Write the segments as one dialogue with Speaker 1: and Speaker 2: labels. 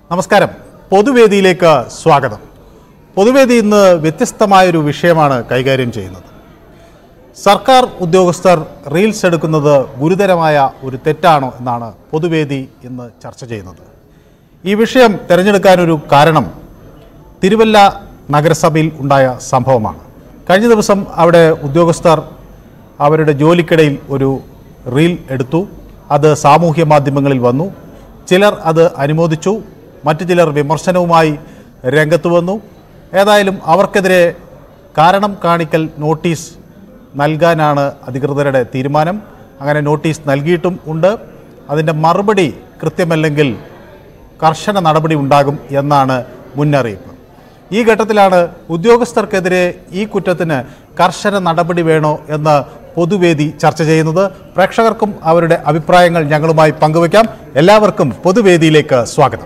Speaker 1: നമസ്കാരം. പൊതുവേദിയിലേക്ക് സ്വാഗതം. പൊതുവേദി ഇന്ന് വ്യത്യസ്തമായൊരു വിഷയമാണ് കൈകാര്യം ചെയ്യുന്നത്. സർക്കാർ ഉദ്യോഗസ്ഥർ റീൽസ് എടുക്കുന്നത് ഗുരുതരമായ ഒരു തെറ്റാണോ എന്നാണ് പൊതുവേദി ഇന്ന് ചർച്ച ചെയ്യുന്നത്. ഈ വിഷയം തിരഞ്ഞെടുക്കാനൊരു കാരണം തിരുവല്ല നഗരസഭയിൽ ഉണ്ടായ സംഭവമാണ്. കഴിഞ്ഞ ദിവസം അവിടെ ഉദ്യോഗസ്ഥർ അവരുടെ ജോലിക്കിടയിൽ ഒരു റീൽ എടുത്തു. അത് സാമൂഹ്യ മാധ്യമങ്ങളിൽ വന്നു. ചിലർ അത് അനുമോദിച്ചു, മറ്റു ചിലർ വിമർശനവുമായി രംഗത്ത് വന്നു. ഏതായാലും അവർക്കെതിരെ കാരണം കാണിക്കൽ നോട്ടീസ് നൽകാനാണ് അധികൃതരുടെ തീരുമാനം. അങ്ങനെ നോട്ടീസ് നൽകിയിട്ടും ഉണ്ട്. അതിൻ്റെ മറുപടി കൃത്യമല്ലെങ്കിൽ കർശന നടപടി ഉണ്ടാകും എന്നാണ് മുന്നറിയിപ്പ്. ഈ ഘട്ടത്തിലാണ് ഉദ്യോഗസ്ഥർക്കെതിരെ ഈ കുറ്റത്തിന് കർശന നടപടി വേണോ എന്ന് പൊതുവേദി ചർച്ച ചെയ്യുന്നത്. പ്രേക്ഷകർക്കും അവരുടെ അഭിപ്രായങ്ങൾ ഞങ്ങളുമായി പങ്കുവയ്ക്കാം. എല്ലാവർക്കും പൊതുവേദിയിലേക്ക് സ്വാഗതം.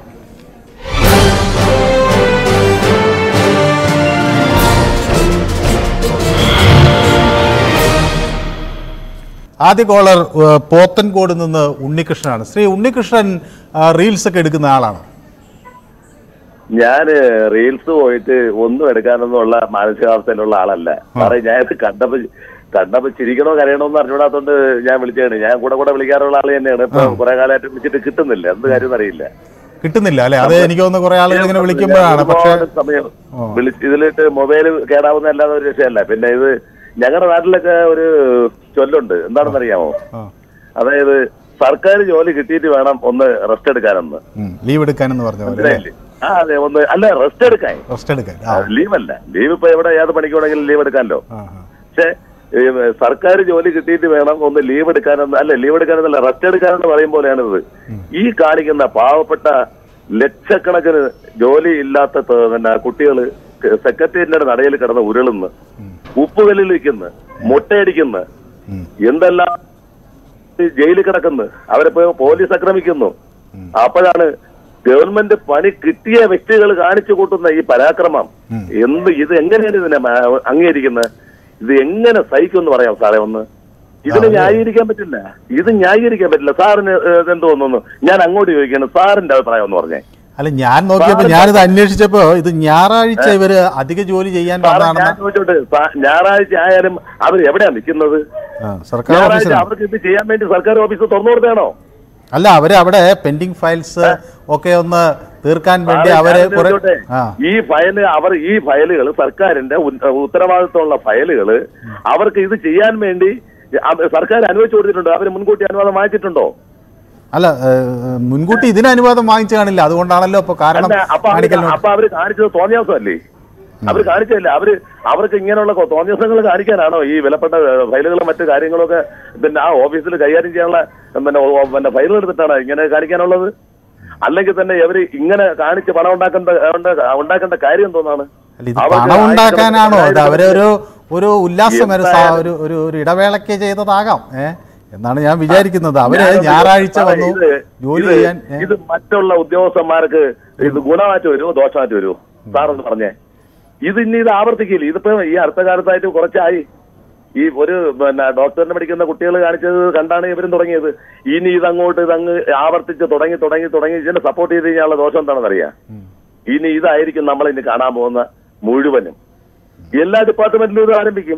Speaker 1: ആദ്യ കോളർ പോത്തൻകോട് നിന്ന് ഉണ്ണികൃഷ്ണനാണ്. ശ്രീ ഉണ്ണികൃഷ്ണൻ റീൽസ് ഒക്കെ എടുക്കുന്ന ആളാണ്.
Speaker 2: ഞാൻ റീൽസ് പോയിട്ട് ഒന്നും എടുക്കാനൊന്നുള്ള മാനസികാവസ്ഥയിലുള്ള ആളല്ല. ഞാൻ ഇത് കണ്ടപ്പോ ചിരിക്കണോ കരയണോ എന്ന് അറിഞ്ഞൂടാത്തോണ്ട് ഞാൻ വിളിച്ചാണ്. ഞാൻ കൂടെ വിളിക്കാറുള്ള ആള് തന്നെയാണ്. ഇപ്പൊ കുറെ കാലമായിട്ട് വിളിച്ചിട്ട് കിട്ടുന്നില്ല. എന്ത് കാര്യം അറിയില്ല,
Speaker 1: കിട്ടുന്നില്ല അല്ലെ? അത് എനിക്ക് തോന്നുന്നു കുറെ ആളുകൾ ഇങ്ങനെ വിളിക്കുമ്പോഴാണ്. പക്ഷേ
Speaker 2: സമയം ഇതിലിട്ട് മൊബൈൽ കേടാവുന്ന അല്ലാതെ ഒരു രക്ഷയല്ല. പിന്നെ ഇത് ഞങ്ങളുടെ നാട്ടിലൊക്കെ ഒരു ചൊല്ലുണ്ട്, എന്താണെന്നറിയാമോ? അതായത് സർക്കാർ ജോലി കിട്ടിയിട്ട് വേണം ഒന്ന് റെസ്റ്റ് എടുക്കാനെന്ന്,
Speaker 1: ലീവ് എടുക്കാനെന്ന് പറഞ്ഞു.
Speaker 2: അതെ, ഒന്ന് അല്ല റെസ്റ്റ് എടുക്കാൻ, ലീവല്ല. ലീവ് ഇപ്പൊ എവിടെ ഏത് പണിക്ക് വേണമെങ്കിലും ലീവ് എടുക്കാമല്ലോ. പക്ഷെ സർക്കാർ ജോലി കിട്ടിയിട്ട് വേണം ഒന്ന് ലീവ് എടുക്കാനെന്ന്, അല്ല ലീവ് എടുക്കാനെന്നല്ല റെസ്റ്റ് എടുക്കാനെന്ന് പറയുമ്പോഴാണിത്. ഈ കാണിക്കുന്ന പാവപ്പെട്ട ലക്ഷക്കണക്കിന് ജോലി ഇല്ലാത്ത കുട്ടികള് സെക്രട്ടേറിയറ്റിന്റെ നടയിൽ കിടന്ന് ഉരുളുന്ന്, ഉപ്പുകല്ലിൽ നിൽക്കുന്നു, മുട്ടയടിക്കുന്നു, എന്തെല്ലാം ജയിലിൽ കിടക്കുന്നു, അവരെ പോലീസ് ആക്രമിക്കുന്നു. അപ്പോഴാണ് ഗവൺമെന്റ് പണി കിട്ടിയ വ്യക്തികൾ കാണിച്ചു കൂട്ടുന്ന ഈ പരാക്രമം ഇത് എങ്ങനെയാണ് ഇതിനെ അംഗീകരിക്കുന്നത്? ഇത് എങ്ങനെ സഹിക്കും എന്ന് പറയാം സാറേ? ഒന്ന് ഇതിനെ ന്യായീകരിക്കാൻ പറ്റില്ല. ഇത് ന്യായീകരിക്കാൻ പറ്റില്ല. സാറിന് എന്ത് തോന്നുന്നു? ഞാൻ അങ്ങോട്ട് ചോദിക്കുകയാണ്, സാറിന്റെ അഭിപ്രായം ഒന്ന് പറഞ്ഞേ.
Speaker 1: അല്ല, ഞാൻ നോക്കിയപ്പോ ഞാനിത് അന്വേഷിച്ചപ്പോ ഇത് ഞായറാഴ്ച ഇവര് അധിക ജോലി ചെയ്യാൻ
Speaker 2: ചോദിച്ചോട്ടെ, ഞായറാഴ്ച ആയാലും അവർ എവിടെയാ നിൽക്കുന്നത്? ഞായറാഴ്ച അവർക്ക് ഇത് ചെയ്യാൻ വേണ്ടി സർക്കാർ ഓഫീസ് തുറന്നു കൊടുത്താണോ?
Speaker 1: അല്ല, അവര് അവിടെ പെൻഡിങ് ഫയൽസ് ഒക്കെ ഒന്ന് തീർക്കാൻ വേണ്ടി അവര്
Speaker 2: ഈ ഫയലുകൾ സർക്കാരിന്റെ ഉത്തരവാദിത്തമുള്ള ഫയലുകള് അവർക്ക് ഇത് ചെയ്യാൻ വേണ്ടി സർക്കാർ അനുവദിച്ചു കൊടുത്തിട്ടുണ്ടോ? അവര് മുൻകൂട്ടി അനുവാദം വാങ്ങിച്ചിട്ടുണ്ടോ?
Speaker 1: അല്ല, മുൻകൂട്ടി ഇതിന് അനുവാദം വാങ്ങിച്ചു കാണില്ല. അതുകൊണ്ടാണല്ലോ ഇപ്പൊ കാരണം.
Speaker 2: അപ്പൊ അവര് കാണിച്ചത് തോന്നിയാസമല്ലേ? അവർ കാണിച്ചതല്ല. അവർക്ക് ഇങ്ങനെയുള്ള തോന്നിയാസങ്ങൾ കാണിക്കാനാണോ ഈ വിലപ്പെട്ട ഫയലുകളും മറ്റു കാര്യങ്ങളൊക്കെ പിന്നെ ആ ഓഫീസിൽ കൈകാര്യം ചെയ്യാനുള്ള പിന്നെ ഫയലുകൾ എടുത്തിട്ടാണ് ഇങ്ങനെ കാണിക്കാനുള്ളത്? അല്ലെങ്കിൽ തന്നെ ഇവര് ഇങ്ങനെ കാണിച്ച് പണം ഉണ്ടാക്കേണ്ട കാര്യം എന്തോന്നാണ്?
Speaker 1: പണം ഉണ്ടാക്കാനാണോ? അവരൊരു ഉല്ലാസം, ഒരു ഇടവേളയ്ക്ക് ചെയ്തതാകാം എന്നാണ് ഞാൻ വിചാരിക്കുന്നത്. അവര് ഞായറാഴ്ച വന്നു ജോലി ചെയ്യാൻ.
Speaker 2: ഇത് മറ്റുള്ള ഉദ്യോഗസ്ഥന്മാർക്ക് ഇത് ഗുണമായിട്ട് വരുമോ ദോഷമായിട്ട് വരുമോ? സാറൊന്ന് പറഞ്ഞേ. ഇത് ആവർത്തിക്കില്ല. ഇതിപ്പോ ഈ അടുത്ത കാലത്തായിട്ട് കുറച്ചായി ഈ ഒരു പിന്നെ ഡോക്ടറിനെ പഠിക്കുന്ന കുട്ടികൾ കാണിച്ചത് കണ്ടാണ് ഇവരും തുടങ്ങിയത്. ഇനി ഇതങ്ങ് ആവർത്തിച്ച് തുടങ്ങി ഇതിനെ സപ്പോർട്ട് ചെയ്ത് കഴിഞ്ഞാലുള്ള ദോഷം എന്താണെന്ന് അറിയാം. ഇനി ഇതായിരിക്കും നമ്മളിനി കാണാൻ പോകുന്ന മുഴുവനും. എല്ലാ ഡിപ്പാർട്ട്മെന്റിലും ഇത് ആരംഭിക്കും.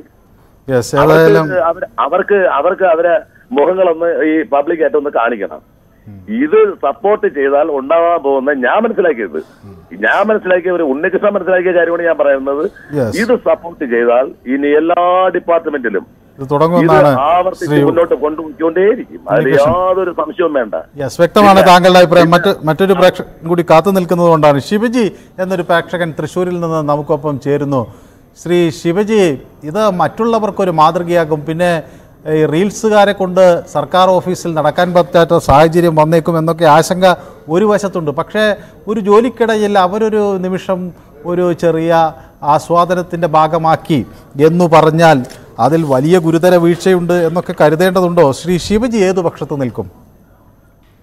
Speaker 2: അവർക്ക് അവരെ മുഖങ്ങളൊന്ന് ഈ പബ്ലിക്കായിട്ട് ഒന്ന് കാണിക്കണം. ഇത് സപ്പോർട്ട് ചെയ്താൽ ഉണ്ടാവാൻ പോകുന്ന ഞാൻ മനസ്സിലാക്കിയ ഒരു ഉണ്ണികൃഷ്ണൻ മനസ്സിലാക്കിയ കാര്യമാണ് ഞാൻ പറയുന്നത്. ഇത് സപ്പോർട്ട് ചെയ്താൽ ഇനി എല്ലാ ഡിപ്പാർട്ട്മെന്റിലും ആവർത്തിച്ച് മുന്നോട്ട് കൊണ്ടുപോയിക്കൊണ്ടേയിരിക്കും. അതിൽ യാതൊരു സംശയവും വേണ്ട.
Speaker 1: വ്യക്തമാണ് താങ്കളുടെ അഭിപ്രായം. മറ്റൊരു പ്രേക്ഷകൻ കൂടി കാത്തു നിൽക്കുന്നത് കൊണ്ടാണ്. ശിവജി എന്നൊരു പ്രേക്ഷകൻ തൃശ്ശൂരിൽ നിന്ന് നമുക്കൊപ്പം ചേരുന്നു. ശ്രീ ശിവജി, ഇത് മറ്റുള്ളവർക്കൊരു മാതൃകയാകും. പിന്നെ ഈ റീൽസുകാരെ കൊണ്ട് സർക്കാർ ഓഫീസിൽ നടക്കാൻ പറ്റാത്ത സാഹചര്യം വന്നേക്കും എന്നൊക്കെ ആശങ്ക ഒരു വശത്തുണ്ട്. പക്ഷേ ഒരു ജോലിക്കിടയിൽ അവരൊരു നിമിഷം ഒരു ചെറിയ ആസ്വാദനത്തിൻ്റെ ഭാഗമാക്കി എന്നു പറഞ്ഞാൽ അതിൽ വലിയ ഗുരുതര വീഴ്ചയുണ്ട് എന്നൊക്കെ കരുതേണ്ടതുണ്ടോ? ശ്രീ ശിവജി ഏതു പക്ഷത്ത് നിൽക്കും?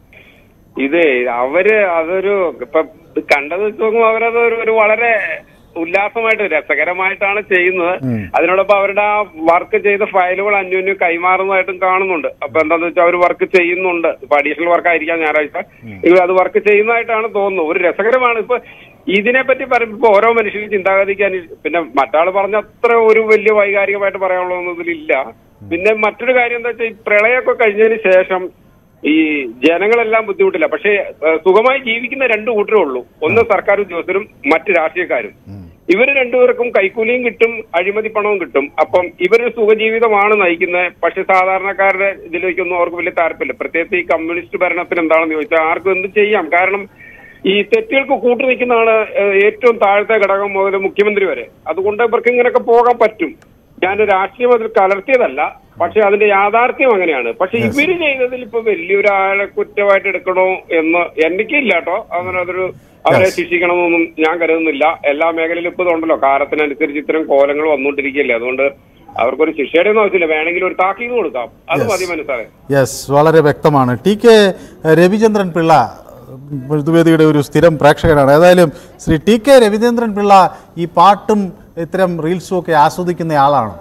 Speaker 3: അതൊരു ഇപ്പൊ കണ്ടത് വെച്ച് നോക്കുമ്പോൾ അവരത് ഒരു വളരെ ഉല്ലാസമായിട്ട് രസകരമായിട്ടാണ് ചെയ്യുന്നത്. അതിനോടൊപ്പം അവരുടെ ആ വർക്ക് ചെയ്ത ഫയലുകൾ അന്യോന്യം കൈമാറുന്നതായിട്ടും കാണുന്നുണ്ട്. അപ്പൊ എന്താന്ന് വെച്ചാൽ അവർ വർക്ക് ചെയ്യുന്നുണ്ട്. ഇപ്പൊ അഡീഷണൽ വർക്ക് ആയിരിക്കാം ഞായറാഴ്ച, അത് വർക്ക് ചെയ്യുന്നതായിട്ടാണ് തോന്നുന്നത്. ഒരു രസകരമാണ്. ഇപ്പൊ ഇതിനെപ്പറ്റി പറയുമ്പോ ഓരോ മനുഷ്യനും ചിന്താഗതിക്ക് പിന്നെ മറ്റാൾ പറഞ്ഞ അത്ര ഒരു വലിയ വൈകാരികമായിട്ട് പറയാനുള്ളതൊന്നും ഇതിലില്ല. പിന്നെ മറ്റൊരു കാര്യം എന്താ വെച്ചാൽ ഈ പ്രളയമൊക്കെ കഴിഞ്ഞതിന് ശേഷം ഈ ജനങ്ങളെല്ലാം ബുദ്ധിമുട്ടില്ല. പക്ഷേ സുഖമായി ജീവിക്കുന്ന രണ്ടു കൂട്ടരേ ഉള്ളൂ. ഒന്ന് സർക്കാർ ഉദ്യോഗസ്ഥരും മറ്റ് രാഷ്ട്രീയക്കാരും. ഇവര് രണ്ടുപേർക്കും കൈക്കൂലിയും കിട്ടും, അഴിമതി പണവും കിട്ടും. അപ്പം ഇവര് സുഖജീവിതമാണ് നയിക്കുന്നത്. പക്ഷെ സാധാരണക്കാരുടെ ഇതിലേക്കൊന്നും അവർക്ക് വലിയ താല്പര്യമില്ല. പ്രത്യേകിച്ച് ഈ കമ്മ്യൂണിസ്റ്റ് ഭരണത്തിന് എന്താണെന്ന് ചോദിച്ചാൽ ആർക്കും എന്ത് ചെയ്യാം. കാരണം ഈ തെറ്റുകൾക്ക് കൂട്ടു നിൽക്കുന്നതാണ് ഏറ്റവും താഴത്തെ ഘടകം മുതൽ മുഖ്യമന്ത്രി വരെ. അതുകൊണ്ട് ഇവർക്ക് ഇങ്ങനെയൊക്കെ പോകാൻ പറ്റും. ഞാൻ രാഷ്ട്രീയം അതിൽ കലർത്തിയതല്ല, പക്ഷെ അതിന്റെ യാഥാർത്ഥ്യം അങ്ങനെയാണ്. പക്ഷെ ഇവര് ചെയ്തതിൽ ഇപ്പൊ വലിയൊരാളെ കുറ്റമായിട്ട് എടുക്കണോ എന്ന് എനിക്കില്ല കേട്ടോ. അങ്ങനെ അവരെ ശിക്ഷിക്കണമെന്നൊന്നും ഞാൻ കരുതുന്നില്ല. എല്ലാ മേഖലയിലും ഇപ്പൊ ഇതുണ്ടല്ലോ, കാലത്തിനനുസരിച്ച് ഇത്തരം കോലങ്ങൾ വന്നുകൊണ്ടിരിക്കുകയല്ലേ. അതുകൊണ്ട് അവർക്കൊരു ശിക്ഷയുടെ ഒന്നും ആവശ്യമില്ല. വേണമെങ്കിൽ ഒരു താക്കീത് കൊടുക്കാം, അത് മതി മനസ്സാറെ.
Speaker 1: യെസ്, വളരെ വ്യക്തമാണ്. ടി.കെ. രവിചന്ദ്രൻ പിള്ള പൊതുവേദിയുടെ ഒരു സ്ഥിരം പ്രേക്ഷകനാണ്. ഏതായാലും ശ്രീ ടി.കെ. രവിചന്ദ്രൻ പിള്ള ഈ പാട്ടും ഇത്തരം റീൽസും ഒക്കെ ആസ്വദിക്കുന്ന ആളാണ്.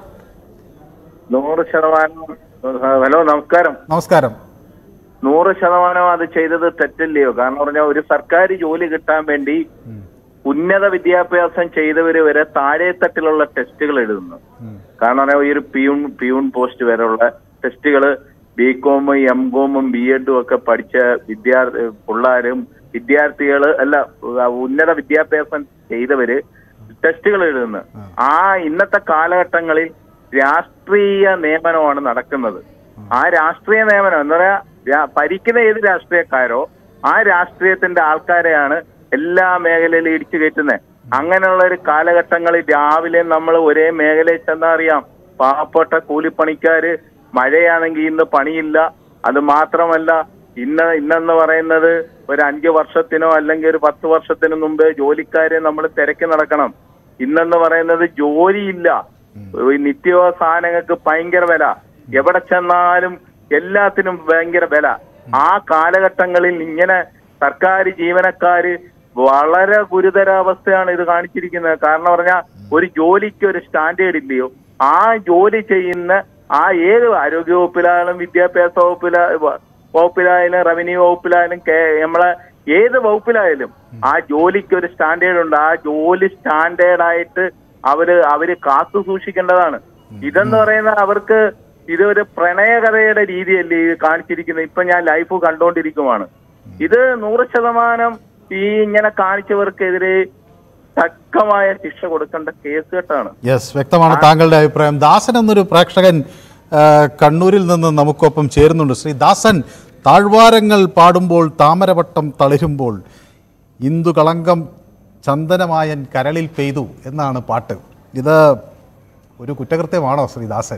Speaker 4: 100%. ഹലോ, നമസ്കാരം.
Speaker 1: നമസ്കാരം.
Speaker 4: 100% അത് ചെയ്തത് തെറ്റല്ലയോ? കാരണം പറഞ്ഞാൽ ഒരു സർക്കാർ ജോലി കിട്ടാൻ വേണ്ടി ഉന്നത വിദ്യാഭ്യാസം ചെയ്തവര് വരെ താഴെത്തട്ടിലുള്ള ടെസ്റ്റുകൾ എഴുതുന്നു. കാരണം പറഞ്ഞാൽ ഈ ഒരു പിയൂൺ പോസ്റ്റ് വരെയുള്ള ടെസ്റ്റുകൾ ബികോം, എംകോമും ബിഎഡും ഒക്കെ പഠിച്ച വിദ്യാർത്ഥികൾ അല്ല, ഉന്നത വിദ്യാഭ്യാസം ചെയ്തവര് ടെസ്റ്റുകൾ എഴുതുന്നു. ആ ഇന്നത്തെ കാലഘട്ടങ്ങളിൽ രാഷ്ട്രീയ നിയമനമാണ് നടക്കുന്നത്. ആ രാഷ്ട്രീയ നിയമനം എന്താ പറയാ, ഭരിക്കുന്ന ഏത് രാഷ്ട്രീയക്കാരോ ആ രാഷ്ട്രീയത്തിന്റെ ആൾക്കാരെയാണ് എല്ലാ മേഖലയിലും ഇടിച്ചു കയറ്റുന്നത്. അങ്ങനെയുള്ള ഒരു കാലഘട്ടങ്ങളിൽ രാവിലെ നമ്മൾ ഒരേ മേഖലയിൽ ചെന്നറിയാം, പാവപ്പെട്ട കൂലിപ്പണിക്കാര് മഴയാണെങ്കിൽ ഇന്ന് പണിയില്ല. അത് മാത്രമല്ല, ഇന്നെന്ന് പറയുന്നത് ഒരു 5 വർഷത്തിനോ അല്ലെങ്കിൽ ഒരു 10 വർഷത്തിനു മുമ്പ് ജോലിക്കാരെ നമ്മൾ തിരക്കി നടക്കണം. ഇന്നെന്ന് പറയുന്നത് ജോലിയില്ല. നിത്യ സാധനങ്ങൾക്ക് ഭയങ്കര വില, എവിടെ ചെന്നാലും എല്ലാത്തിനും ഭയങ്കര വില. ആ കാലഘട്ടങ്ങളിൽ ഇങ്ങനെ സർക്കാർ ജീവനക്കാര് വളരെ ഗുരുതരാവസ്ഥയാണ് ഇത് കാണിച്ചിരിക്കുന്നത്. കാരണം പറഞ്ഞാൽ ഒരു ജോലിക്ക് ഒരു സ്റ്റാൻഡേർഡ് ഇല്ലയോ? ആ ജോലി ചെയ്യുന്ന ആ ഏത് ആരോഗ്യ വകുപ്പിലായാലും വിദ്യാഭ്യാസ വകുപ്പിലായാലും റവന്യൂ വകുപ്പിലായാലും നമ്മളെ ഏത് വകുപ്പിലായാലും ആ ജോലിക്ക് ഒരു സ്റ്റാൻഡേർഡ് ഉണ്ട്. ആ ജോലി സ്റ്റാൻഡേർഡായിട്ട് അവര് കാത്തു സൂക്ഷിക്കേണ്ടതാണ്. ഇതെന്ന് പറയുന്നത് അവർക്ക് ഇതൊരു പ്രണയകഥയുടെ രീതിയല്ലേ ഇത് കാണിച്ചിരിക്കുന്നത്. ഇപ്പൊ ഞാൻ ലൈഫ് കണ്ടുകൊണ്ടിരിക്കുവാണ്. ഇത് 100% ഈ ഇങ്ങനെ കാണിച്ചവർക്കെതിരെ ശക്തമായ ശിക്ഷ കൊടുക്കേണ്ട കേസ് കെട്ടാണ്.
Speaker 1: യെസ്, വ്യക്തമാണ് താങ്കളുടെ അഭിപ്രായം. ദാസൻ എന്നൊരു പ്രേക്ഷകൻ കണ്ണൂരിൽ നിന്ന് നമുക്കൊപ്പം ചേരുന്നുണ്ട്. ശ്രീ ദാസൻ, താഴ്വാരങ്ങൾ പാടുമ്പോൾ താമരവട്ടം തളിരുമ്പോൾ ഇന്ദുകളങ്കം ചന്ദനമായൻ കരളിൽ പെയ്തു എന്നാണ് പാട്ട്. ഇത് ഒരു കുറ്റകൃത്യമാണോ ശ്രീ ദാസൻ?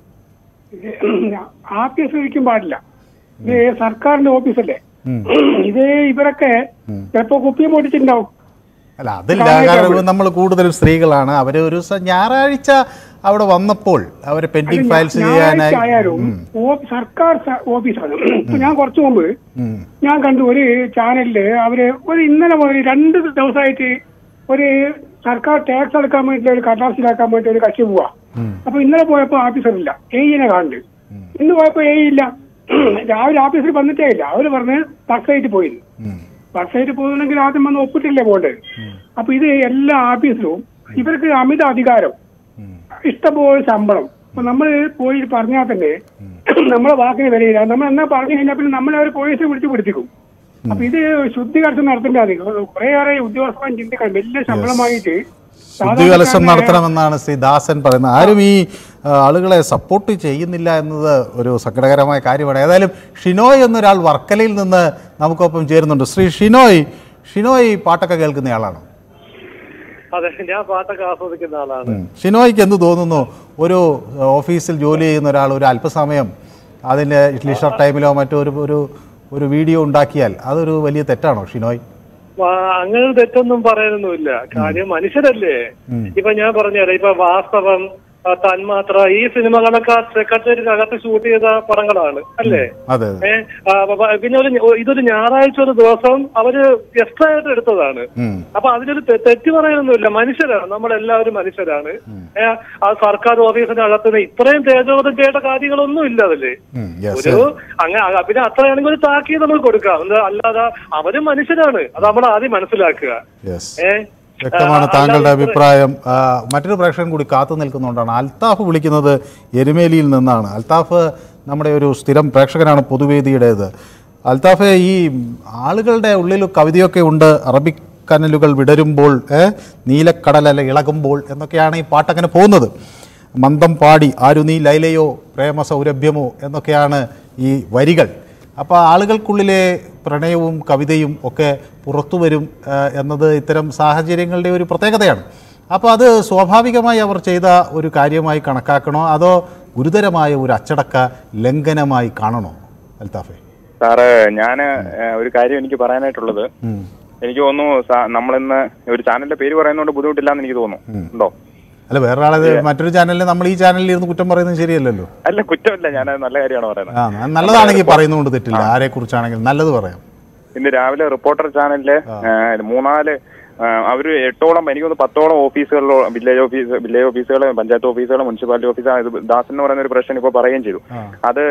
Speaker 5: ആഫീസ് ഒരിക്കും പാടില്ല. ഇത് സർക്കാരിന്റെ ഓഫീസല്ലേ. ഇത് ഇവരൊക്കെ ചിലപ്പോ കുപ്പിയും പൊട്ടിച്ചിട്ടുണ്ടാവും.
Speaker 1: അല്ല, അതില്ല. കാരണം നമ്മൾ കൂടുതലും സ്ത്രീകളാണ്. അവര് ഒരു ഞായറാഴ്ച അവിടെ വന്നപ്പോൾ അവര് പെൻഡിങ് ഫയൽസ് ചെയ്യാനായി
Speaker 5: സർക്കാർ ഓഫീസാണ്. ഇപ്പൊ ഞാൻ കുറച്ചു മുമ്പ് ഞാൻ കണ്ടു ഒരു ചാനലില് അവര് ഇന്നലെ മുതൽ 2 ദിവസമായിട്ട് ഒരു സർക്കാർ ടാക്സ് അടക്കാൻ വേണ്ടി ഒരു കടലാസിലാക്കാൻ വേണ്ടി ഒരു കക്ഷി പോവാ. അപ്പൊ ഇന്നലെ പോയപ്പോ ഓഫീസറില്ല, എയിനെ കാണുന്നുണ്ട്. ഇന്ന് പോയപ്പോ ഇല്ല. രാവിലെ ഓഫീസിൽ വന്നിട്ടേ ഇല്ല. അവര് പറഞ്ഞ് ബസ്സായിട്ട് പോയിരുന്നു. ബസ്സായിട്ട് പോകുന്നുണ്ടെങ്കിൽ ആദ്യം വന്ന് ഒപ്പിട്ടില്ലേ പോകേണ്ടത്. അപ്പൊ ഇത് എല്ലാ ഓഫീസിലും ഇവർക്ക് അമിത അധികാരം, ഇഷ്ടംപോലെ ശമ്പളം. അപ്പൊ നമ്മൾ പോയി പറഞ്ഞാൽ തന്നെ നമ്മളെ വാക്കിന് വിലയില്ല. നമ്മൾ എന്നാ പറഞ്ഞു കഴിഞ്ഞാൽ പിന്നെ നമ്മളെ അവർ പോലീസിനെ വിളിച്ച് പിടിപ്പിക്കും. അപ്പൊ ഇത് ശുദ്ധികലശം നടത്തേണ്ടത് കുറേയേറെ ഉദ്യോഗസ്ഥൻ ചിന്തിക്കണം. വലിയ ശമ്പളമായിട്ട്
Speaker 1: ശുദ്ധികലശം നടത്തണമെന്നാണ് ശ്രീ ദാസൻ പറയുന്നത്. ആരും ഈ ആളുകളെ സപ്പോർട്ട് ചെയ്യുന്നില്ല എന്നത് ഒരു സങ്കടകരമായ കാര്യമാണ്. ഏതായാലും ഷിനോയ് എന്നൊരാൾ വർക്കലയിൽ നിന്ന് നമുക്കൊപ്പം ചേരുന്നുണ്ട്. ശ്രീ ഷിനോയ് പാട്ടൊക്കെ കേൾക്കുന്നയാളാണ്.
Speaker 6: അതെ, ഞാൻ പാട്ടൊക്കെ ആസ്വദിക്കുന്ന ആളാണ്.
Speaker 1: ഷിനോയ്ക്ക് എന്ത് തോന്നുന്നു, ഒരു ഓഫീസിൽ ജോലി ചെയ്യുന്ന ഒരാൾ ഒരു അല്പസമയം അതിൻ്റെ ലീഷർ ടൈമിലോ മറ്റോ ഒരു വീഡിയോ ഉണ്ടാക്കിയാൽ അതൊരു വലിയ തെറ്റാണോ ഷിനോയ്?
Speaker 6: അങ്ങനെ തെറ്റൊന്നും പറയാനൊന്നുമില്ല. കാര്യം മനുഷ്യരല്ലേ. ഇപ്പൊ ഞാൻ പറഞ്ഞുതരാം. ഇപ്പൊ വാസ്തവം തന്മാത്ര, ഈ സിനിമകളൊക്കെ സെക്രട്ടേറിയറ്റിനകത്ത് ഷൂട്ട് ചെയ്ത പടങ്ങളാണ് അല്ലേ? പിന്നെ ഇതൊരു ഞായറാഴ്ച ഒരു ദിവസം അവര് എക്സ്ട്രാ ആയിട്ട് എടുത്തതാണ്. അപ്പൊ അതിനൊരു തെറ്റ് പറയാനൊന്നുമില്ല. മനുഷ്യരാണ്, നമ്മളെല്ലാവരും മനുഷ്യരാണ്. ആ സർക്കാർ ഓഫീസിനകത്ത് ഇത്രയും തേജോധം ചെയ്യേണ്ട കാര്യങ്ങളൊന്നും ഇല്ല അതില്. ഒരു അങ്ങനെ പിന്നെ അത്രയാണെങ്കിൽ ഒരു താക്കീത് നമ്മൾ കൊടുക്കാം. അല്ലാതെ അവരും മനുഷ്യരാണ്, അത് നമ്മൾ ആദ്യം മനസ്സിലാക്കുക.
Speaker 1: വ്യക്തമാണ് താങ്കളുടെ അഭിപ്രായം. മറ്റൊരു പ്രേക്ഷകൻ കൂടി കാത്തു നിൽക്കുന്നുകൊണ്ടാണ്. അൽത്താഫ് വിളിക്കുന്നത് എരുമേലിയിൽ നിന്നാണ്. അൽത്താഫ് നമ്മുടെ ഒരു സ്ഥിരം പ്രേക്ഷകനാണ് പൊതുവേദിയുടേത്. അൽത്താഫ്, ഈ ആളുകളുടെ ഉള്ളിൽ കവിതയൊക്കെ ഉണ്ട്. അറബിക് കനലുകൾ വിടരുമ്പോൾ, നീലക്കടലല ഇളകുമ്പോൾ എന്നൊക്കെയാണ് ഈ പാട്ടങ്ങനെ പോകുന്നത്. മന്ദം പാടി ആരു നീ ലൈലയോ പ്രേമ സൗരഭ്യമോ എന്നൊക്കെയാണ് ഈ വരികൾ. അപ്പോൾ ആളുകൾക്കുള്ളിലെ പ്രണയവും കവിതയും ഒക്കെ പുറത്തു വരും എന്നത് ഇത്തരം സാഹചര്യങ്ങളുടെ ഒരു പ്രത്യേകതയാണ്. അപ്പോൾ അത് സ്വാഭാവികമായി അവർ ചെയ്ത ഒരു കാര്യമായി കണക്കാക്കണോ അതോ ഗുരുതരമായ ഒരു അച്ചടക്ക ലംഘനമായി കാണണോ അൽത്താഫെ?
Speaker 7: സാറ്, ഞാൻ ഒരു കാര്യം എനിക്ക് പറയാനായിട്ടുള്ളത്, എനിക്ക് തോന്നുന്നു നമ്മളിന്ന് ഒരു ചാനലിന്റെ പേര് പറയുന്നതുകൊണ്ട് ബുദ്ധിമുട്ടില്ലാന്ന് എനിക്ക് തോന്നുന്നു. ഉണ്ടോ?
Speaker 1: അല്ല, വേറൊരാളെ മറ്റൊരു ചാനലിൽ നമ്മൾ ഈ ചാനലിൽ ഇരുന്ന് കുറ്റം പറയുന്നത് ശരിയല്ലല്ലോ.
Speaker 7: അല്ല, കുറ്റമല്ല, ഞാൻ നല്ല കാര്യമാണ് പറയുന്നത്.
Speaker 1: നല്ലതാണെങ്കിൽ പറയുന്നതുകൊണ്ട് തെറ്റില്ല. ആരെ കുറിച്ചാണെങ്കിൽ നല്ലത് പറയാം.
Speaker 7: ഇന്ന് രാവിലെ റിപ്പോർട്ടർ ചാനലില് 3-4 അവര് 8ഓളം, എനിക്കൊന്ന് 10ഓളം ഓഫീസുകളിലോ വില്ലേജ് ഓഫീസുകൾ, പഞ്ചായത്ത് ഓഫീസുകൾ, മുനിസിപ്പാലിറ്റി ഓഫീസുകൾ, ദാസൻ എന്ന് പറയുന്ന ഒരു പ്രശ്നം ഇപ്പൊ പറയുകയും ചെയ്തു. അത്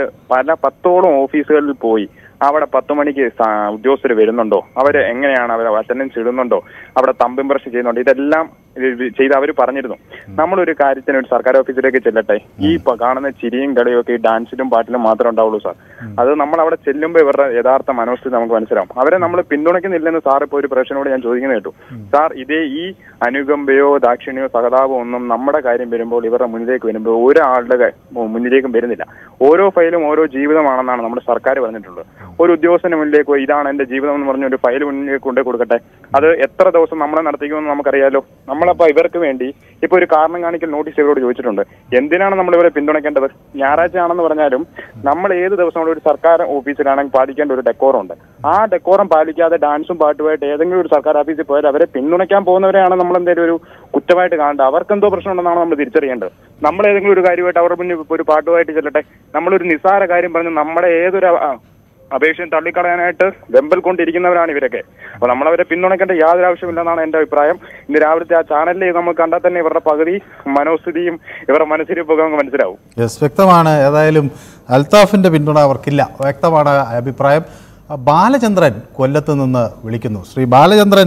Speaker 7: 10ഓളം ഓഫീസുകളിൽ പോയി അവിടെ 10 മണിക്ക് ഉദ്യോഗസ്ഥർ വരുന്നുണ്ടോ, അവര് എങ്ങനെയാണ്, അവർ അറ്റൻഡൻസ് ഇടുന്നുണ്ടോ, അവിടെ തമ്പ് ഇംപ്രഷൻ ചെയ്യുന്നുണ്ടോ, ഇതെല്ലാം ചെയ്ത് അവർ പറഞ്ഞിരുന്നു. നമ്മളൊരു കാര്യത്തിന് ഒരു സർക്കാർ ഓഫീസിലേക്ക് ചെല്ലട്ടെ, ഈ കാണുന്ന ചിരിയും കളിയും ഒക്കെ ഈ ഡാൻസിലും പാട്ടിലും മാത്രമേ ഉണ്ടാവുള്ളൂ സാർ. അത് നമ്മൾ അവിടെ ചെല്ലുമ്പോൾ ഇവരുടെ യഥാർത്ഥ മനോസ്ഥിതി നമുക്ക് മനസ്സിലാവും. അവരെ നമ്മൾ പിന്തുണയ്ക്കുന്നില്ലെന്ന് സാർ ഇപ്പോൾ ഒരു പ്രശ്നോട് ഞാൻ ചോദിക്കുന്നത് കേട്ടു. സാർ, ഇതേ ഈ അനുകമ്പയോ ദാക്ഷിണ്യോ സഹതാപോ ഒന്നും നമ്മുടെ കാര്യം വരുമ്പോൾ, ഇവരുടെ മുന്നിലേക്ക് വരുമ്പോൾ ഒരാളുടെ മുന്നിലേക്കും വരുന്നില്ല. ഓരോ ഫയലും ഓരോ ജീവിതമാണെന്നാണ് നമ്മുടെ സർക്കാർ പറഞ്ഞിട്ടുള്ളത്. ഒരു ഉദ്യോഗസ്ഥന് മുന്നിലേക്ക് ഇതാണ് എന്റെ ജീവിതം എന്ന് പറഞ്ഞ ഒരു ഫയൽ മുന്നിലേക്ക് കൊണ്ടേ കൊടുക്കട്ടെ. അത് എത്ര ദിവസം നമ്മളെ നടത്തിക്കുമെന്ന് നമുക്കറിയാലോ. നമ്മളപ്പോ ഇവർക്ക് വേണ്ടി ഇപ്പൊ ഒരു കാരണം കാണിക്കൽ നോട്ടീസ് ഇവരോട് ചോദിച്ചിട്ടുണ്ട്. എന്തിനാണ് നമ്മൾ ഇവരെ പിന്തുണയ്ക്കേണ്ടത്? ഞായറാഴ്ച ആണെന്ന് പറഞ്ഞാലും നമ്മൾ ഏത് ദിവസം ഒരു സർക്കാർ ഓഫീസിലാണെങ്കിൽ പാലിക്കേണ്ട ഒരു ഡെക്കോറം ഉണ്ട്. ആ ഡെക്കോറം പാലിക്കാതെ ഡാൻസും പാട്ടുമായിട്ട് ഏതെങ്കിലും ഒരു സർക്കാർ ഓഫീസിൽ പോയാൽ അവരെ പിന്തുണയ്ക്കാൻ പോകുന്നവരെയാണ് നമ്മൾ എന്തെങ്കിലും ഒരു കുറ്റമായിട്ട് കാണേണ്ടത്. അവർക്കെന്തോ പ്രശ്നമുണ്ടെന്നാണ് നമ്മൾ തിരിച്ചറിയേണ്ടത്. നമ്മൾ ഏതെങ്കിലും ഒരു കാര്യമായിട്ട് അവരുടെ മുന്നിൽ ഒരു പാട്ടുമായിട്ട് ചെല്ലട്ടെ, നമ്മളൊരു നിസ്സാര കാര്യം പറഞ്ഞ് നമ്മുടെ ഏതൊരു അപേക്ഷയും തള്ളിക്കളയാനായിട്ട് വെമ്പൽ കൊണ്ടിരിക്കുന്നവരാണ് ഇവരൊക്കെ. അപ്പൊ നമ്മളവരെ പിന്തുണയ്ക്കേണ്ട യാതൊരു ആവശ്യമില്ലെന്നാണ് എന്റെ അഭിപ്രായം. ഇന്ന് രാവിലത്തെ ആ ചാനലിൽ നമുക്ക് കണ്ടാൽ തന്നെ ഇവരുടെ പകുതി മനോസ്ഥിതിയും ഇവരുടെ മനസ്സിരിപ്പൊക്കെ നമുക്ക് മനസ്സിലാവും.
Speaker 1: വ്യക്തമാണ്. ഏതായാലും അൽത്താഫിന്റെ പിന്തുണ അവർക്കില്ല, വ്യക്തമാണ് അഭിപ്രായം. ബാലചന്ദ്രൻ കൊല്ലത്ത് നിന്ന് വിളിക്കുന്നു. ശ്രീ ബാലചന്ദ്രൻ,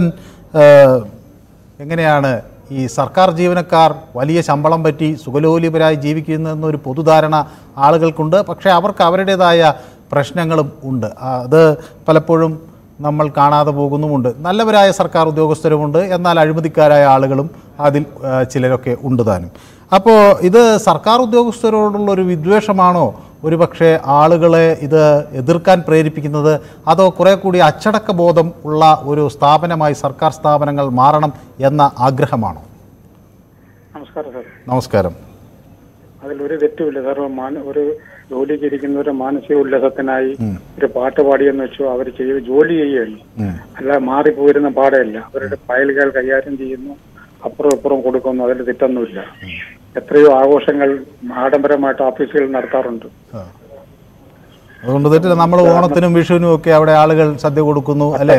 Speaker 1: എങ്ങനെയാണ് ഈ സർക്കാർ ജീവനക്കാർ വലിയ ശമ്പളം പറ്റി സുഖലോലിപരായി ജീവിക്കുന്നതെന്നൊരു പൊതുധാരണ ആളുകൾക്കുണ്ട്. പക്ഷേ അവർക്ക് അവരുടേതായ പ്രശ്നങ്ങളും ഉണ്ട്. അത് പലപ്പോഴും നമ്മൾ കാണാതെ പോകുന്നുമുണ്ട്. നല്ലവരായ സർക്കാർ ഉദ്യോഗസ്ഥരുമുണ്ട്, എന്നാൽ അഴിമതിക്കാരായ ആളുകളും അതിൽ ചിലരൊക്കെ ഉണ്ട് താനും. അപ്പോൾ ഇത് സർക്കാർ ഉദ്യോഗസ്ഥരോടുള്ളൊരു വിദ്വേഷമാണോ ഒരുപക്ഷെ ആളുകളെ ഇത് എതിർക്കാൻ പ്രേരിപ്പിക്കുന്നത്, അതോ കുറെ കൂടി അച്ചടക്ക ബോധം ഉള്ള ഒരു സ്ഥാപനമായി സർക്കാർ സ്ഥാപനങ്ങൾ മാറണം എന്ന ആഗ്രഹമാണോ?
Speaker 5: നമസ്കാരം സാർ.
Speaker 1: നമസ്കാരം.
Speaker 5: അതിലൊരു തെറ്റുമില്ല സാർ. ഒരു ജോലിക്ക് ഇരിക്കുന്നവരെ മാനസിക ഉല്ലാസത്തിനായി ഒരു പാട്ട് പാടിയെന്ന് വെച്ചോ അവർ ജോലി ചെയ്യുകയല്ല, അല്ല മാറിപ്പോയിരുന്ന പാടല്ല. അവരുടെ ഫയലുകൾ കൈകാര്യം ചെയ്യുന്നു, അപ്പുറം ഇപ്പുറം കൊടുക്കുന്നു, അതിൽ തെറ്റൊന്നുമില്ല. എത്രയോ ആഘോഷങ്ങൾ ആഡംബരമായിട്ട് ഓഫീസുകൾ നടത്താറുണ്ട്.
Speaker 1: അതുകൊണ്ട് തെറ്റില്ല. നമ്മൾ ഓണത്തിനും വിഷുവിനും ഒക്കെ അവിടെ ആളുകൾ സദ്യ കൊടുക്കുന്നു, അല്ലെ?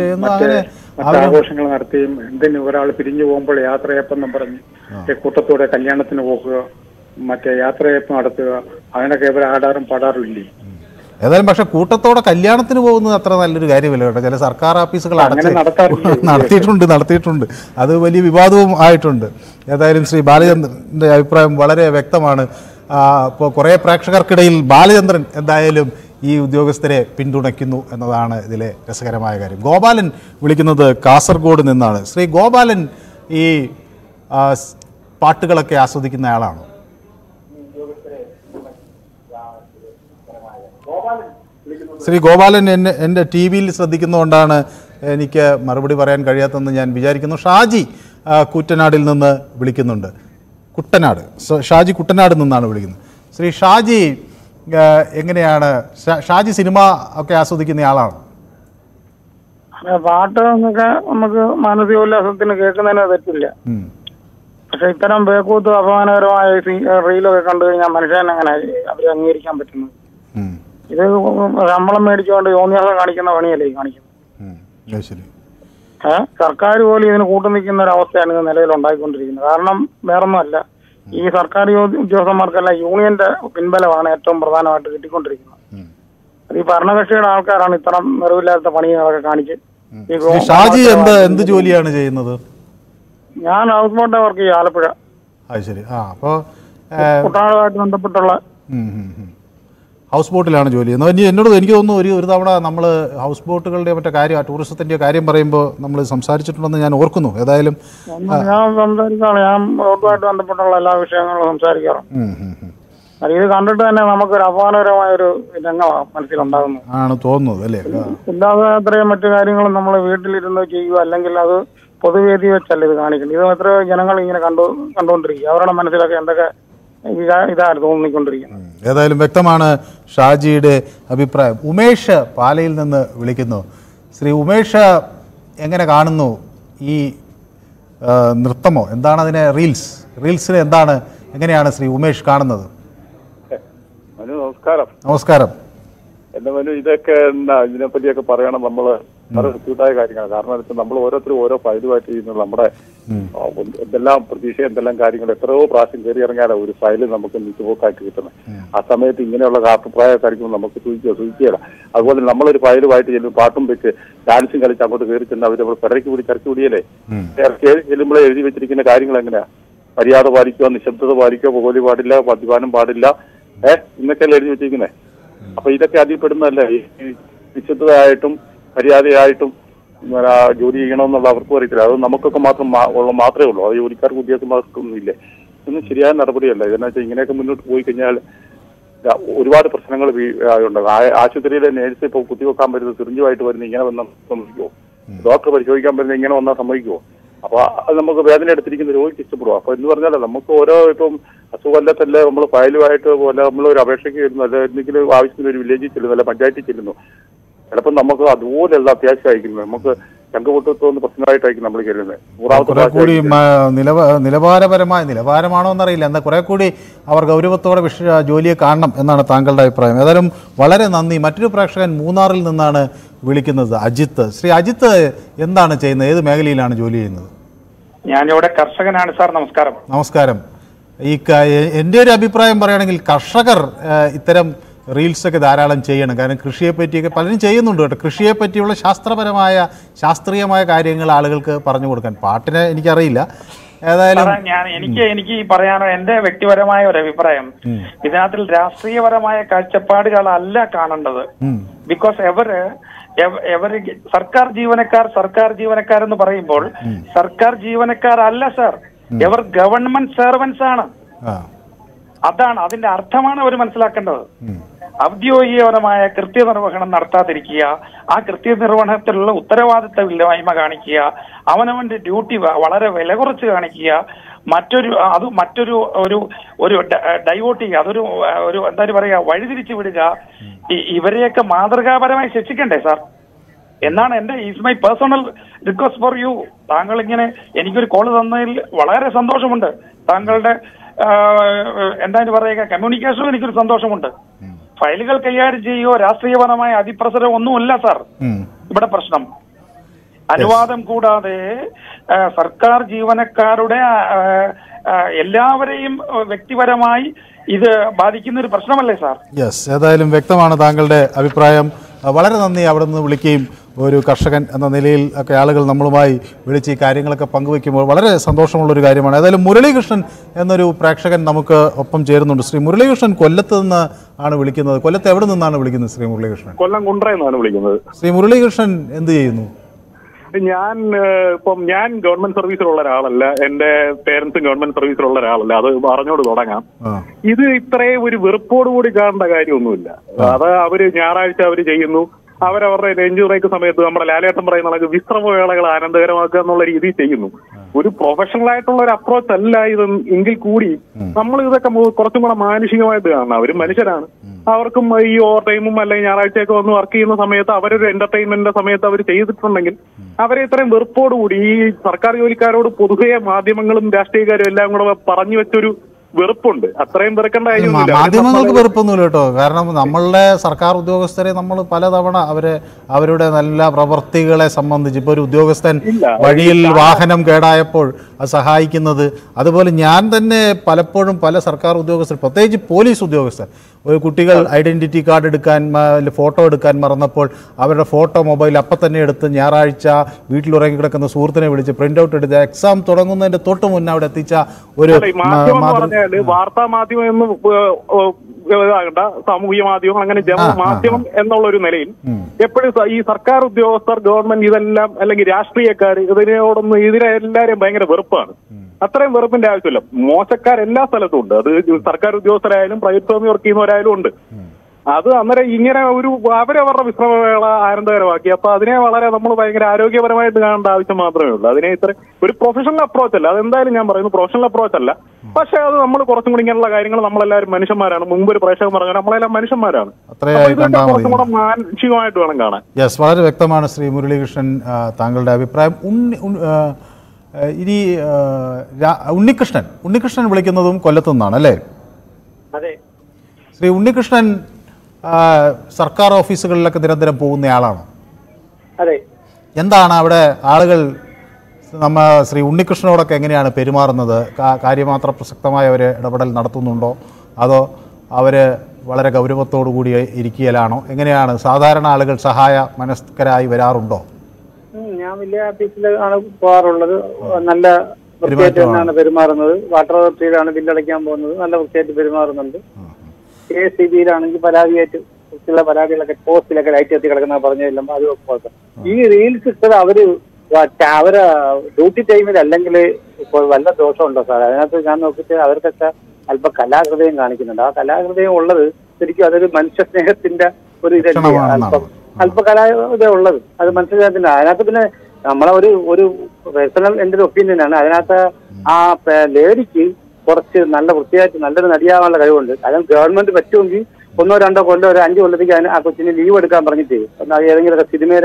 Speaker 5: ആഘോഷങ്ങൾ നടത്തിയും എന്തിന് ഒരാൾ പിരിഞ്ഞു പോകുമ്പോൾ യാത്രയപ്പെന്നും പറഞ്ഞ് കൂട്ടത്തോടെ കല്യാണത്തിന് പോകുക, മറ്റേ യാത്രയപ്പം നടത്തുക, അതിനൊക്കെ ഇവർ ആടാറും പാടാറുമില്ലേ?
Speaker 1: ഏതായാലും പക്ഷെ കൂട്ടത്തോടെ കല്യാണത്തിന് പോകുന്നത് അത്ര നല്ലൊരു കാര്യമല്ല കേട്ടോ. ചില സർക്കാർ ഓഫീസുകൾ നടത്തിയിട്ടുണ്ട്. അത് വലിയ വിവാദവും ആയിട്ടുണ്ട്. ഏതായാലും ശ്രീ ബാലചന്ദ്രൻ്റെ അഭിപ്രായം വളരെ വ്യക്തമാണ്. ഇപ്പോൾ കുറേ പ്രേക്ഷകർക്കിടയിൽ ബാലചന്ദ്രൻ എന്തായാലും ഈ ഉദ്യോഗസ്ഥരെ പിന്തുണയ്ക്കുന്നു എന്നതാണ് ഇതിലെ രസകരമായ കാര്യം. ഗോപാലൻ വിളിക്കുന്നത് കാസർഗോഡ് നിന്നാണ്. ശ്രീ ഗോപാലൻ, ഈ പാട്ടുകളൊക്കെ ആസ്വദിക്കുന്ന ആളാണോ? ശ്രീ ഗോപാലൻ എൻ്റെ ടി വിയിൽ ശ്രദ്ധിക്കുന്നതുകൊണ്ടാണ് എനിക്ക് മറുപടി പറയാൻ കഴിയാത്തതെന്ന് ഞാൻ വിചാരിക്കുന്നു. ഷാജി കുട്ടനാടിൽ നിന്ന് വിളിക്കുന്നുണ്ട്. ഷാജി കുട്ടനാട് നിന്നാണ് വിളിക്കുന്നത്. ശ്രീ ഷാജി, എങ്ങനെയാണ് ഷാജി സിനിമ ഒക്കെ ആസ്വദിക്കുന്ന ആളാണ്?
Speaker 8: പാട്ട് എന്നൊക്കെ നമുക്ക് മാനസികോല്ലാസത്തിന് കേൾക്കുന്നതിന് തെറ്റില്ല. പക്ഷെ ഇത്തരം ബേക്കൂത്ത് അപമാനകരമായ റീലൊക്കെ കണ്ടു കഴിഞ്ഞാൽ മനുഷ്യൻ എങ്ങനെ അവരെ അംഗീകരിക്കാൻ പറ്റുന്നത്? ഇത് ശമ്പളം മേടിച്ചുകൊണ്ട് യോന്യാസം കാണിക്കുന്ന പണിയല്ലേ ഈ കാണിക്കുന്നത്? സർക്കാർ പോലും ഇതിന് കൂട്ടുനിൽക്കുന്ന ഒരു അവസ്ഥയാണ് ഇത് നിലവിൽ ഉണ്ടായിക്കൊണ്ടിരിക്കുന്നത്. കാരണം വേറൊന്നുമല്ല, ഈ സർക്കാർ ഉദ്യോഗസ്ഥന്മാർക്കെല്ലാം യൂണിയന്റെ പിൻബലമാണ് ഏറ്റവും പ്രധാനമായിട്ട് കിട്ടിക്കൊണ്ടിരിക്കുന്നത്. അത് ഈ ഭരണകക്ഷിയുടെ ആൾക്കാരാണ് ഇത്തരം നിറവില്ലാത്ത പണികളൊക്കെ കാണിച്ച്.
Speaker 1: ഷാജി എന്ത് ജോലിയാണ് ചെയ്യുന്നത്?
Speaker 8: ഞാൻ ഹൗസ് ബോട്ടെ വർക്ക് ചെയ്യും, ആലപ്പുഴ. കുട്ടനാടുമായിട്ട് ബന്ധപ്പെട്ടുള്ള
Speaker 1: ഹൗസ് ബോട്ടിലാണ് ജോലി ചെയ്യുന്നത്. എനിക്ക് തോന്നുന്നു ഒരു തവണ നമ്മൾ ഹൗസ് ബോട്ടുകളുടെ മറ്റേ കാര്യം, ടൂറിസത്തിന്റെ കാര്യം പറയുമ്പോൾ നമ്മൾ സംസാരിച്ചിട്ടുണ്ടെന്ന് ഞാൻ ഓർക്കുന്നു. ഏതായാലും
Speaker 8: ഞാൻ സംസാരിക്കാറ്, ഞാൻ ബോട്ടുമായിട്ട് ബന്ധപ്പെട്ടുള്ള എല്ലാ വിഷയങ്ങളും സംസാരിക്കാറുണ്ട്. ഇത് കണ്ടിട്ട് തന്നെ നമുക്കൊരു അപമാനകരമായ ഒരു രംഗമാണ് മനസ്സിലുണ്ടാകുന്നത്
Speaker 1: ആണ് തോന്നുന്നത് അല്ലേ?
Speaker 8: ഇല്ലാതെ അത്രയും മറ്റു കാര്യങ്ങളും നമ്മൾ വീട്ടിലിരുന്ന് ചെയ്യുക, അല്ലെങ്കിൽ അത് പൊതുവേദി വെച്ചല്ല ഇത് കാണിക്കുന്നത്. ഇത് എത്രയോ ജനങ്ങൾ ഇങ്ങനെ കണ്ടുകൊണ്ടിരിക്കുക, അവരുടെ മനസ്സിലൊക്കെ എന്തൊക്കെ ഇതാണ് തോന്നിക്കൊണ്ടിരിക്കുന്നത്.
Speaker 1: ഏതായാലും വ്യക്തമാണ് ഷാജിയുടെ അഭിപ്രായം. ഉമേഷ് പാലയിൽ നിന്ന് വിളിക്കുന്നു. ശ്രീ ഉമേഷ്, എങ്ങനെ കാണുന്നു ഈ നൃത്തമോ എന്താണ് അതിനെ, റീൽസിനെ എങ്ങനെയാണ് ശ്രീ ഉമേഷ് കാണുന്നത്?
Speaker 9: നമസ്കാരം.
Speaker 1: നമസ്കാരം.
Speaker 9: എന്റെ മനു, ഇതൊക്കെ ഇതിനെപ്പറ്റിയൊക്കെ പറയണം. നമ്മള് വളരെ ബുദ്ധിമുട്ടായ കാര്യങ്ങളാണ്. കാരണം നമ്മൾ ഓരോരുത്തരും ഓരോ ഫയലുമായിട്ട് ചെയ്യുന്നത് നമ്മുടെ എന്തെല്ലാം പ്രതീക്ഷ, എന്തെല്ലാം കാര്യങ്ങൾ എത്രയോ പ്രാവശ്യം കയറി ഇറങ്ങിയാലോ ഒരു ഫയല് നമുക്ക് നിൽക്കുപോക്കായിട്ട് കിട്ടുന്നത്. ആ സമയത്ത് ഇങ്ങനെയുള്ള അഭിപ്രായക്കാർക്കും നമുക്ക് സൂചിക്കുകയില്ല. അതുപോലെ നമ്മളൊരു ഫയലുമായിട്ട് ചെല്ലും, പാട്ടും വെച്ച് ഡാൻസും കളിച്ച് അങ്ങോട്ട് കയറി ചെന്ന് അവർ നമ്മൾ പിറക്കി കൂടി കരച്ചു കൂടിയല്ലേ. ചെല്ലുമ്പോഴേ എഴുതി വെച്ചിരിക്കുന്ന കാര്യങ്ങൾ എങ്ങനെയാ? മര്യാദ പാലിക്കുക, നിശബ്ദത പാലിക്കുക, പുകവലി പാടില്ല, മദ്യപാനം പാടില്ല, ഇന്നൊക്കെയല്ലേ എഴുതി വെച്ചിരിക്കുന്നത്. അപ്പൊ ഇതൊക്കെ അതിൽപ്പെടുന്നതല്ലേ? നിശ്ചിതമായിട്ടും മര്യാദയായിട്ടും ജോലി ചെയ്യണമെന്നുള്ള അവർക്കും അറിയത്തില്ല. അത് നമുക്കൊക്കെ മാത്രമേ ഉള്ളൂ. അത് ജോലിക്കാർക്ക് ഉദ്യോഗസ്ഥന്മാർക്കൊന്നും ഇല്ലേ? ഇതൊന്നും ശരിയായ നടപടിയല്ല. ഇതെന്ന് വെച്ചാൽ ഇങ്ങനെയൊക്കെ മുന്നോട്ട് പോയി കഴിഞ്ഞാൽ ഒരുപാട് പ്രശ്നങ്ങൾ ഉണ്ടാകും. ആശുപത്രിയിലെ നേഴ്സ് ഇപ്പോൾ കുത്തിവെക്കാൻ വരുന്നത് സിറിഞ്ചുമായിട്ട് വരുന്നത് ഇങ്ങനെ വന്നാൽ സമ്മതിക്കുമോ? ഡോക്ടർ പരിശോധിക്കാൻ വരുന്നത് ഇങ്ങനെ വന്നാൽ സമ്മതിക്കുമോ? അപ്പൊ അത് നമുക്ക് വേദന എടുത്തിരിക്കുന്ന രോഗിക്ക് ഇഷ്ടപ്പെടും. അപ്പൊ എന്ന് പറഞ്ഞാൽ നമുക്ക് ഓരോ ഇപ്പം അസുഖമല്ലത്തല്ലേ നമ്മൾ ഫയലുമായിട്ട് പോലെ നമ്മൾ ഒരു അപേക്ഷയ്ക്ക് ചെല്ലുന്നു, അല്ല എന്തെങ്കിലും ആവശ്യത്തിന് ഒരു വില്ലേജിൽ ചെല്ലുന്നു, അല്ല പഞ്ചായത്തിൽ ചെല്ലുന്നു. ചിലപ്പോൾ നമുക്ക് അതുപോലെയുള്ള അത്യാവശ്യമായിരിക്കുന്നു. നമുക്ക് ചങ്കുപൊട്ടത്തോന്ന് പ്രശ്നമായിട്ടായിരിക്കും നമ്മൾ ചെല്ലുന്നത്.
Speaker 1: കൂടി നിലവാരമാണോ എന്നറിയില്ല, എന്നാൽ കുറെ കൂടി അവർ ഗൗരവത്തോടെ ജോലിയെ കാണണം എന്നാണ് താങ്കളുടെ അഭിപ്രായം. ഏതായാലും വളരെ നന്ദി. മറ്റൊരു പ്രേക്ഷകൻ മൂന്നാറിൽ നിന്നാണ് വിളിക്കുന്നത്, അജിത്ത്. ശ്രീ അജിത്ത്, എന്താണ് ചെയ്യുന്നത്? ഏത് മേഖലയിലാണ് ജോലി ചെയ്യുന്നത്?
Speaker 10: ഞാനിവിടെ കർഷകനാണ് സാർ. നമസ്കാരം.
Speaker 1: നമസ്കാരം. എൻ്റെ ഒരു അഭിപ്രായം പറയുകയാണെങ്കിൽ കർഷകർ ഇത്തരം റീൽസൊക്കെ ധാരാളം ചെയ്യണം. കാരണം കൃഷിയെ പറ്റിയൊക്കെ പലരും ചെയ്യുന്നുണ്ട് കേട്ടോ. കൃഷിയെ പറ്റിയുള്ള ശാസ്ത്രീയമായ കാര്യങ്ങൾ ആളുകൾക്ക് പറഞ്ഞു കൊടുക്കാൻ. പാട്ടിനെ എനിക്കറിയില്ല. ഏതായാലും
Speaker 10: എനിക്ക് ഈ പറയാനോ എന്റെ വ്യക്തിപരമായ ഒരു അഭിപ്രായം, ഇതിനകത്തിൽ രാഷ്ട്രീയപരമായ കാഴ്ചപ്പാടുകളല്ല കാണേണ്ടത്. ബിക്കോസ് സർക്കാർ ജീവനക്കാർ എന്ന് പറയുമ്പോൾ സർക്കാർ ജീവനക്കാരല്ല സാർ, എവർ ഗവൺമെന്റ് സെർവൻസ് ആണ്. അതാണ് അതിന്റെ അർത്ഥമാണ് അവർ മനസ്സിലാക്കേണ്ടത്. ഔദ്യോഗികപരമായ കൃത്യനിർവഹണം നടത്താതിരിക്കുക, ആ കൃത്യനിർവഹണത്തിലുള്ള ഉത്തരവാദിത്തമില്ലായ്മ കാണിക്കുക, അവനവന്റെ ഡ്യൂട്ടി വളരെ വില കുറച്ച് കാണിക്കുക, മറ്റൊരു ഡൈവേർട്ട് ചെയ്യുക, അതൊരു എന്താ പറയുക, വഴിതിരിച്ചു വിടുക. ഇവരെയൊക്കെ മാതൃകാപരമായി ശിക്ഷിക്കണ്ടേ സാർ എന്നാണ് is my personal request for you. താങ്കൾ ഇങ്ങനെ എനിക്കൊരു കോള് തന്നതിൽ വളരെ സന്തോഷമുണ്ട്. താങ്കളുടെ എന്താ പറയുക, കമ്മ്യൂണിക്കേഷനും എനിക്കൊരു സന്തോഷമുണ്ട്. ഫയലുകൾ കൈകാര്യം ചെയ്യുകയോ രാഷ്ട്രീയപരമായ അതിപ്രസരം ഒന്നുമല്ല സാർ ഇവിടെ പ്രശ്നം. അനുവാദം കൂടാതെ സർക്കാർ ജീവനക്കാരുടെ എല്ലാവരെയും വ്യക്തിപരമായി ഇത് ബാധിക്കുന്ന ഒരു പ്രശ്നമല്ലേ സാർ?
Speaker 1: യെസ്, ഏതായാലും വ്യക്തമാണ് താങ്കളുടെ അഭിപ്രായം. വളരെ നന്ദി. അവിടെ നിന്ന് വിളിക്കുകയും ഒരു കർഷകൻ എന്ന നിലയിൽ ഒക്കെ ആളുകൾ നമ്മളുമായി വിളിച്ച് ഈ കാര്യങ്ങളൊക്കെ പങ്കുവയ്ക്കുമ്പോൾ വളരെ സന്തോഷമുള്ളൊരു കാര്യമാണ്. ഏതായാലും മുരളീകൃഷ്ണൻ എന്നൊരു പ്രേക്ഷകൻ നമുക്ക് ഒപ്പം ചേരുന്നുണ്ട്. ശ്രീ മുരളീകൃഷ്ണൻ കൊല്ലത്ത് നിന്ന് ആണ് വിളിക്കുന്നത്. കൊല്ലത്ത് എവിടെ നിന്നാണ് വിളിക്കുന്നത് ശ്രീ മുരളീകൃഷ്ണൻ?
Speaker 11: കൊല്ലം കുണ്ട്രയിൽ നിന്നാണ് വിളിക്കുന്നത്.
Speaker 1: ശ്രീ മുരളീകൃഷ്ണൻ എന്ത് ചെയ്യുന്നു?
Speaker 11: ഞാൻ ഗവൺമെന്റ് സർവീസിലുള്ള ഒരാളല്ല, എന്റെ പേരൻസും ഗവൺമെന്റ് സർവീസിലുള്ള ഒരാളല്ല. അത് പറഞ്ഞോട് തുടങ്ങാം. ഇത് ഇത്രയും ഒരു വെറുപ്പോടുകൂടി കാണേണ്ട കാര്യമൊന്നുമില്ല. അത് അവര് ഞായറാഴ്ച അവര് ചെയ്യുന്നു, അവരവരുടെ ലഞ്ച് ബ്രേക്ക് സമയത്ത് നമ്മുടെ ലാലേട്ടൻ പറയുന്ന കണക്ക് വിശ്രമവേളകൾ ആനന്ദകരമാക്കുക എന്നുള്ള രീതിയിൽ ചെയ്യുന്നു. ഒരു പ്രൊഫഷണൽ ആയിട്ടുള്ള ഒരു അപ്രോച്ച് അല്ല ഇത് എങ്കിൽ കൂടി നമ്മൾ ഇതൊക്കെ കുറച്ചും കൂടെ മാനുഷികമായിട്ട് കാണണം. അവരും മനുഷ്യരാണ്. അവർക്കും ഈ ഓവർ ടൈമും അല്ലെങ്കിൽ ഞായറാഴ്ചയൊക്കെ വന്ന് വർക്ക് ചെയ്യുന്ന സമയത്ത് അവരൊരു എന്റർടൈൻമെന്റിന്റെ സമയത്ത് അവർ ചെയ്തിട്ടുണ്ടെങ്കിൽ അവരെ ഇത്രയും വെറുപ്പോടുകൂടി ഈ സർക്കാർ ജോലിക്കാരോട് പൊതുവെ മാധ്യമങ്ങളും രാഷ്ട്രീയക്കാരും എല്ലാം കൂടെ പറഞ്ഞു വെച്ചൊരു വെറുപ്പുണ്ട്. അത്രയും വെറുക്കേണ്ട കാര്യമൊന്നുമില്ല.
Speaker 1: മാധ്യമങ്ങൾക്ക് വെറുപ്പൊന്നുമില്ല കേട്ടോ. കാരണം നമ്മളുടെ സർക്കാർ ഉദ്യോഗസ്ഥരെ നമ്മൾ പലതവണ അവരുടെ നല്ല പ്രവർത്തികളെ സംബന്ധിച്ച് ഇപ്പോൾ ഒരു ഉദ്യോഗസ്ഥൻ വഴിയിൽ വാഹനം കേടായപ്പോൾ അത് സഹായിക്കുന്നത്, അതുപോലെ ഞാൻ തന്നെ പലപ്പോഴും പല സർക്കാർ ഉദ്യോഗസ്ഥർ, പ്രത്യേകിച്ച് പോലീസ് ഉദ്യോഗസ്ഥർ, ഒരു കുട്ടികൾ ഐഡന്റിറ്റി കാർഡ് എടുക്കാൻ ഫോട്ടോ എടുക്കാൻ മറന്നപ്പോൾ അവരുടെ ഫോട്ടോ മൊബൈൽ അപ്പം തന്നെ എടുത്ത് ഞായറാഴ്ച വീട്ടിൽ ഉറങ്ങി കിടക്കുന്ന സുഹൃത്തിനെ വിളിച്ച് പ്രിന്റ് ഔട്ട് എടുത്ത് എക്സാം തുടങ്ങുന്നതിന്റെ തൊട്ട് മുന്നേ അവിടെ എത്തിച്ച ഒരു
Speaker 11: വാർത്താ മാധ്യമം എന്ന് ഇതാകണ്ട, സാമൂഹ്യ മാധ്യമം, അങ്ങനെ മാധ്യമം എന്നുള്ള ഒരു നിലയിൽ എപ്പോഴും ഈ സർക്കാർ ഉദ്യോഗസ്ഥർ, ഗവൺമെന്റ് ഇതെല്ലാം അല്ലെങ്കിൽ രാഷ്ട്രീയക്കാർ ഇതിനോടൊന്നും ഇതിനെല്ലാവരെയും ഭയങ്കര വെറുപ്പാണ്. അത്രയും വെറുപ്പിന്റെ ആവശ്യമില്ല. മോശക്കാരെല്ലാ സ്ഥലത്തും ഉണ്ട്. അത് സർക്കാർ ഉദ്യോഗസ്ഥരായാലും പ്രൈവറ്റ് ഫേമിൽ വർക്ക് ചെയ്യുന്നവരായാലും ഉണ്ട്. അത് അന്നേരം ഇങ്ങനെ ഒരു അവരവരുടെ വിശ്രമവേള ആനന്ദകരമാക്കി. അപ്പൊ അതിനെ വളരെ നമ്മൾ ഭയങ്കര ആരോഗ്യപരമായിട്ട് കാണേണ്ട ആവശ്യം മാത്രമേ ഉള്ളൂ. അതിനെ ഇത്ര ഒരു പ്രൊഫഷണൽ അപ്രോച്ച് അല്ല. അതെന്തായാലും ഞാൻ പറയുന്നു പ്രൊഫഷണൽ അപ്രോച്ച് അല്ല. പക്ഷെ അത് നമ്മൾ കുറച്ചും കൂടി ഇങ്ങനെയുള്ള കാര്യങ്ങൾ നമ്മളെല്ലാവരും മനുഷ്യന്മാരാണ്. മുമ്പ് ഒരു പ്രേക്ഷകൻ പറഞ്ഞാൽ നമ്മളെല്ലാം മനുഷ്യന്മാരാണ്. കുറച്ചും കൂടെ മാനുഷികമായിട്ട് വേണം കാണാൻ.
Speaker 1: യെസ്, വളരെ വ്യക്തമാണ് ശ്രീ മുരളീകൃഷ്ണൻ താങ്കളുടെ അഭിപ്രായം. ഇനി ഉണ്ണികൃഷ്ണൻ വിളിക്കുന്നതും കൊല്ലത്തു നിന്നാണ് അല്ലേ?
Speaker 12: അതെ.
Speaker 1: ശ്രീ ഉണ്ണികൃഷ്ണൻ സർക്കാർ ഓഫീസുകളിലൊക്കെ നിരന്തരം പോകുന്നയാളാണോ?
Speaker 12: അതെ.
Speaker 1: എന്താണ് അവിടെ ആളുകൾ ശ്രീ ഉണ്ണികൃഷ്ണനോടൊക്കെ എങ്ങനെയാണ് പെരുമാറുന്നത്? കാര്യമാത്ര പ്രസക്തമായ ഒരു ഇടപെടൽ നടത്തുന്നുണ്ടോ, അതോ അവർ വളരെ ഗൗരവത്തോടു കൂടി ഇരിക്കുകയാണോ? എങ്ങനെയാണ് സാധാരണ ആളുകൾ സഹായ മനസ്കരായി വരാറുണ്ടോ?
Speaker 12: ഞാൻ വലിയ ഓഫീസിലാണ് പോകാറുള്ളത്. നല്ല വൃത്തിയായിട്ട് തന്നെയാണ് പെരുമാറുന്നത്. വാട്ടർ അതോറിറ്റിയിലാണ് ബില്ലടയ്ക്കാൻ പോകുന്നത്. നല്ല വൃത്തിയായിട്ട് പെരുമാറുന്നുണ്ട്. KSCB-യിലാണെങ്കിൽ പരാതിയായിട്ട് പരാതികളൊക്കെ പോസ്റ്റിലൊക്കെ ലൈറ്റ് എത്തി കിടക്കുന്ന പറഞ്ഞു ചെല്ലുമ്പോൾ അത് കുഴപ്പം. ഈ റീൽസ് ഇട്ടത് അവര് ഡ്യൂട്ടി ടൈമിൽ അല്ലെങ്കിൽ ഇപ്പോൾ വല്ല ദോഷമുണ്ടോ സാർ? അതിനകത്ത് ഞാൻ നോക്കിയിട്ട് അവർക്കൊക്കെ അല്പം കലാഹൃദയം കാണിക്കുന്നുണ്ട്. ആ കലാഹൃദയം ഉള്ളത് ശരിക്കും അതൊരു മനുഷ്യ സ്നേഹത്തിന്റെ ഒരു ഇതല്ലേ, അല്പ കലാഹൃദയം ഉള്ളത് അത് മനുഷ്യസ്നേഹത്തിന്റെ. അതിനകത്ത് പിന്നെ നമ്മളെ ഒരു പേഴ്സണൽ എന്റെ ഒരു ഒപ്പീനിയനാണ്. അതിനകത്ത് ആ ലേഡിക്ക് കുറച്ച് നല്ല വൃത്തിയായിട്ട് നല്ലൊരു നടിയാവാനുള്ള കഴിവുണ്ട്. അതും ഗവൺമെന്റ് പറ്റുമെങ്കിൽ 1 2 കൊല്ലം ഒരു 5 കൊല്ലത്തേക്ക് ആ കൊച്ചിന് ലീവ് എടുക്കാൻ പറഞ്ഞിട്ട് ഏതെങ്കിലും സിനിമയുടെ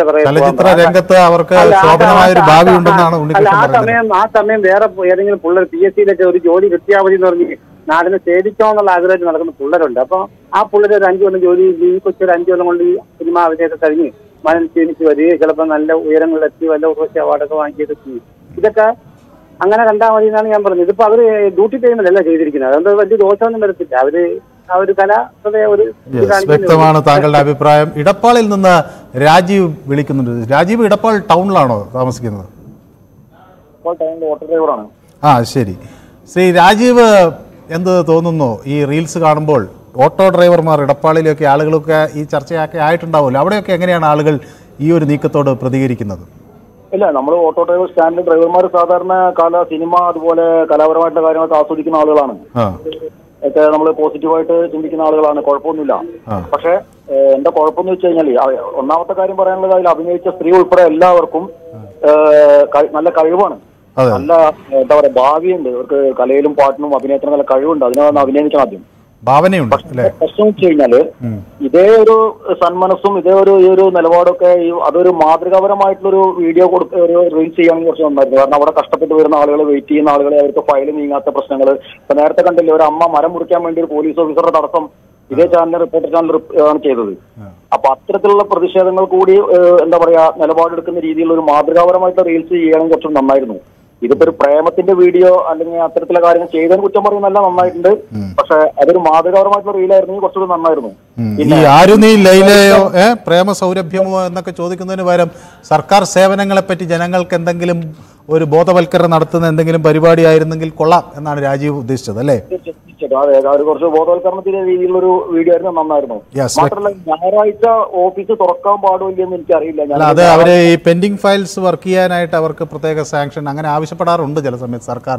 Speaker 12: ആ സമയം വേറെ ഏതെങ്കിലും പിള്ളേർ PSC-യിലൊക്കെ ഒരു ജോലി കിട്ടിയാൽ മതി എന്ന് പറഞ്ഞ് നാടിനെ സേവിക്കണമെന്നുള്ള ആഗ്രഹത്തിൽ നടക്കുന്ന പിള്ളേരുണ്ട്. അപ്പൊ ആ പിള്ളേർ ഒരു 5 കൊല്ലം ജോലി, ഈ കൊച്ചൊരു 5 കൊല്ലം കൊണ്ട് ഈ സിനിമ അഭിനയൊക്കെ കഴിഞ്ഞ് മനസ്സിനിച്ച് വരികയും ചിലപ്പോൾ നല്ല ഉയരങ്ങളിലെത്തി വല്ല ഉറച്ച അവാർഡൊക്കെ വാങ്ങിയത് ചെയ്യും. ഇതൊക്കെ അങ്ങനെ കണ്ടാൽ മതി എന്നാണ് ഞാൻ പറഞ്ഞത്. ഇതിപ്പോ അവര് ഡ്യൂട്ടി ടൈമിലല്ല ചെയ്തിരിക്കുന്നത്. അതുകൊണ്ട് വലിയ ദോഷമൊന്നും വരത്തില്ല. അവര് ആ ഒരു
Speaker 1: വ്യക്തമാണ് താങ്കളുടെ അഭിപ്രായം. ഇടപ്പാളിൽ നിന്ന് രാജീവ് വിളിക്കുന്നുണ്ട്. രാജീവ് ഇടപ്പാൾ ടൗണിലാണോ താമസിക്കുന്നത്? ആ ശരി. ശ്രീ രാജീവ്, എന്ത് തോന്നുന്നു ഈ റീൽസ് കാണുമ്പോൾ? ഓട്ടോ ഡ്രൈവർമാർ ഇടപ്പാളിലൊക്കെ ആളുകളൊക്കെ ഈ ചർച്ചയൊക്കെ ആയിട്ടുണ്ടാവുമല്ലോ, അവിടെയൊക്കെ എങ്ങനെയാണ് ആളുകൾ ഈ ഒരു നീക്കത്തോട് പ്രതികരിക്കുന്നത്?
Speaker 13: ഇല്ല, നമ്മൾ ഓട്ടോ ഡ്രൈവർ സ്റ്റാൻഡിൽ ഡ്രൈവർമാർ സാധാരണ സിനിമ അതുപോലെ കലാപരമായിട്ടുള്ള കാര്യങ്ങളൊക്കെ ആസ്വദിക്കുന്ന ആളുകളാണ്. ഒക്കെ നമ്മൾ പോസിറ്റീവായിട്ട് ചിന്തിക്കുന്ന ആളുകളാണ്. കുഴപ്പമൊന്നുമില്ല. പക്ഷെ എന്റെ കുഴപ്പമെന്ന് വെച്ച് കഴിഞ്ഞാൽ ഒന്നാമത്തെ കാര്യം പറയാനുള്ളത്, അതിൽ അഭിനയിച്ച സ്ത്രീ ഉൾപ്പെടെ എല്ലാവർക്കും നല്ല കഴിവാണ്. നല്ല എന്താ പറയാ ഭാവിയുണ്ട്. അവർക്ക് കലയിലും പാട്ടിനും അഭിനയത്തിനും നല്ല കഴിവുണ്ട്. അതിനൊന്ന് അഭിനയിക്കണം ആദ്യം. പ്രശ്നം വെച്ച് കഴിഞ്ഞാല് ഇതേ ഒരു സന്മനസ്സും ഇതേ ഒരു നിലപാടൊക്കെ അതൊരു മാതൃകാപരമായിട്ടുള്ളൊരു വീഡിയോ ഒരു റീൽസ് ചെയ്യാൻ കുറച്ച് നന്നായിരുന്നു. കാരണം അവിടെ കഷ്ടപ്പെട്ട് വരുന്ന ആളുകൾ, വെയിറ്റ് ചെയ്യുന്ന ആളുകളെ, അവർക്ക് ഫയൽ നീങ്ങാത്ത പ്രശ്നങ്ങൾ. ഇപ്പൊ നേരത്തെ കണ്ടില്ലേ, ഒരു അമ്മ മരം മുറിക്കാൻ വേണ്ടി ഒരു പോലീസ് ഓഫീസറുടെ തടസ്സം ഇതേ ചാനൽ, റിപ്പോർട്ടർ ചാനൽ ആണ് ചെയ്തത്. അപ്പൊ അത്തരത്തിലുള്ള പ്രതിഷേധങ്ങൾ കൂടി എന്താ പറയാ നിലപാടെടുക്കുന്ന രീതിയിലുള്ള ഒരു മാതൃകാപരമായിട്ടുള്ള റീൽസ് ചെയ്യണമെങ്കിൽ കുറച്ചും നന്നായിരുന്നു. ഇതിപ്പോ ഒരു പ്രേമത്തിന്റെ വീഡിയോ അല്ലെങ്കിൽ അത്തരത്തിലുള്ള കാര്യങ്ങൾ ചെയ്തതിന് കുറ്റം പറയുന്നല്ല, നന്നായിട്ടുണ്ട്. പക്ഷെ അതൊരു മാതൃകാപരമായിട്ടുള്ള റീലായിരുന്നെങ്കിൽ കുറച്ചുകൂടി നന്നായിരുന്നു.
Speaker 1: പ്രേമ സൗരഭ്യമോ എന്നൊക്കെ ചോദിക്കുന്നതിന് പകരം സർക്കാർ സേവനങ്ങളെ പറ്റി ജനങ്ങൾക്ക് എന്തെങ്കിലും ഒരു ബോധവൽക്കരണം നടത്തുന്ന എന്തെങ്കിലും പരിപാടി ആയിരുന്നെങ്കിൽ കൊള്ളാം എന്നാണ് രാജീവ് ഉദ്ദേശിച്ചത് അല്ലേ?
Speaker 13: കുറച്ച് ബോധവൽക്കരണത്തിന്റെ രീതിയിലുള്ളൊരു വീഡിയോ ആയിരുന്നു, നന്നായിരുന്നു. മാത്രമല്ല ഞായറാഴ്ച ഓഫീസ് തുറക്കാൻ പാടില്ലെന്ന് എനിക്കറിയില്ല.
Speaker 1: അത് അവര് ഈ പെൻഡിങ് ഫയൽസ് വർക്ക് ചെയ്യാനായിട്ട് അവർക്ക് പ്രത്യേക സാങ്ഷൻ അങ്ങനെ ആവശ്യപ്പെടാറുണ്ട് ചില സമയത്ത് സർക്കാർ.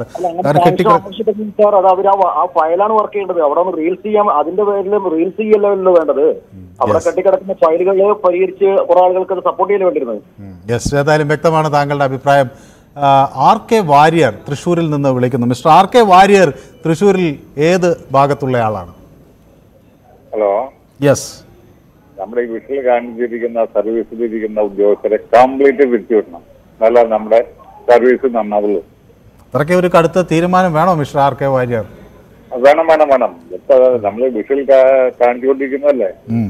Speaker 13: അത് അവർ ആ ഫയലാണ് വർക്ക് ചെയ്യേണ്ടത്. അവിടെ ഒന്ന് റീൽസ് ചെയ്യാൻ, അതിന്റെ പേരിൽ റീൽസ് ചെയ്യല്ലോ വേണ്ടത്. അവിടെ കെട്ടിക്കിടക്കുന്ന ഫയലുകൾ പരിഹരിച്ച് കുറെ ആളുകൾക്ക് അത് സപ്പോർട്ട് ചെയ്യാൻ വേണ്ടിയിരുന്നത്.
Speaker 1: യെസ്, ഏതായാലും വ്യക്തമാണ് താങ്കളുടെ അഭിപ്രായം. ആർ കെ വാര്യർ തൃശ്ശൂരിൽ നിന്ന് വിളിക്കുന്നു. മിസ്റ്റർ ആർ കെ വാര്യർ തൃശ്ശൂരിൽ ഏത് ഭാഗത്തുള്ള ആളാണ്?
Speaker 14: ഹലോ.
Speaker 1: യെസ്.
Speaker 14: നമ്മുടെ ഈ വിഷയിൽ കാണിച്ചിരിക്കുന്ന സർവീസിലിരിക്കുന്ന ഉദ്യോഗസ്ഥരെ കംപ്ലീറ്റ് പിരിച്ചുവിടണം. നല്ല നമ്മുടെ സർവീസ് നന്നാവുള്ളൂ.
Speaker 1: അത്രയ്ക്ക് ഒരു കടുത്ത തീരുമാനം വേണോ മിസ്റ്റർ ആർ കെ വാര്യർ?
Speaker 14: വേണം വേണം വേണം. ഇപ്പൊ നമ്മള് വിഷയിൽ കാണിച്ചുകൊണ്ടിരിക്കുന്നതല്ലേ,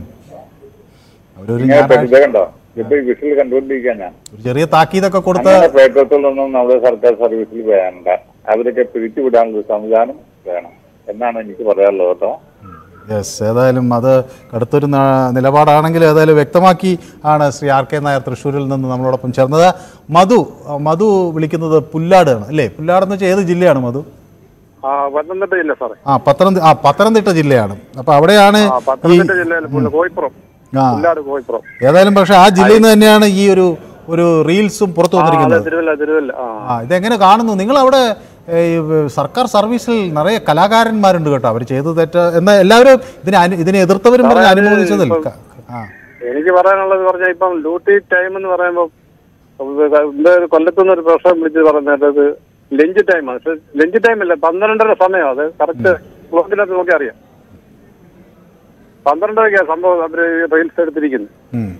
Speaker 14: കണ്ടോ? ഇപ്പൊ ഈ വിഷയിൽ കണ്ടുകൊണ്ടിരിക്കാൻ ഞാൻ
Speaker 1: ചെറിയ താക്കീതൊക്കെ കൊടുത്ത
Speaker 14: പേട്ടത്തിലൊന്നും നമ്മുടെ സർക്കാർ സർവീസിൽ വേണ്ട. അവരൊക്കെ പിരിച്ചുവിടാനുള്ള സംവിധാനം വേണം എന്നാണ് എനിക്ക് പറയാനുള്ളത് കേട്ടോ.
Speaker 1: യെസ്, ഏതായാലും അത് കടുത്തൊരു നിലപാടാണെങ്കിൽ ഏതായാലും വ്യക്തമാക്കി ആണ് ശ്രീ ആർ കെ നായർ തൃശ്ശൂരിൽ നിന്ന് നമ്മളോടൊപ്പം ചേർന്നത്. മധു വിളിക്കുന്നത് പുല്ലാടാണ് അല്ലേ? പുല്ലാട് എന്ന് വെച്ചാൽ ഏത് ജില്ലയാണ് മധു?
Speaker 11: പത്തനംതിട്ട ജില്ല സാറേ.
Speaker 1: പത്തനംതിട്ട ജില്ലയാണ്. അപ്പൊ അവിടെയാണ് ഏതായാലും. പക്ഷെ ആ ജില്ലയിൽ നിന്ന് തന്നെയാണ് ഈ ഒരു റീൽസും പുറത്തു വന്നിരിക്കുന്നത്. ഇതെങ്ങനെ കാണുന്നു നിങ്ങൾ? അവിടെ സർക്കാർ സർവീസിൽ നിറയെ കലാകാരന്മാരുണ്ട് കേട്ടോ. അവർ ചെയ്തു തെറ്റ എന്ന എല്ലാവരും ഇതിനെ എതിർത്തവരും പറഞ്ഞ് അനുമോദിച്ചതിൽ
Speaker 11: എനിക്ക് പറയാനുള്ളത് പറഞ്ഞാൽ ഇപ്പം ഡ്യൂട്ടി ടൈം എന്ന് പറയുമ്പോൾ കൊല്ലത്തുനിന്ന് ഒരു പ്രശ്നം വിളിച്ച് പറഞ്ഞത് ലഞ്ച് ടൈമാണ്. പക്ഷെ ലഞ്ച് ടൈം അല്ല, 12:30 സമയം. അത് കറക്റ്റ് ക്ലോക്കിനകത്ത് നോക്കി അറിയാം. 12:30 സംഭവം അവര് റീൽസ് എടുത്തിരിക്കുന്നു.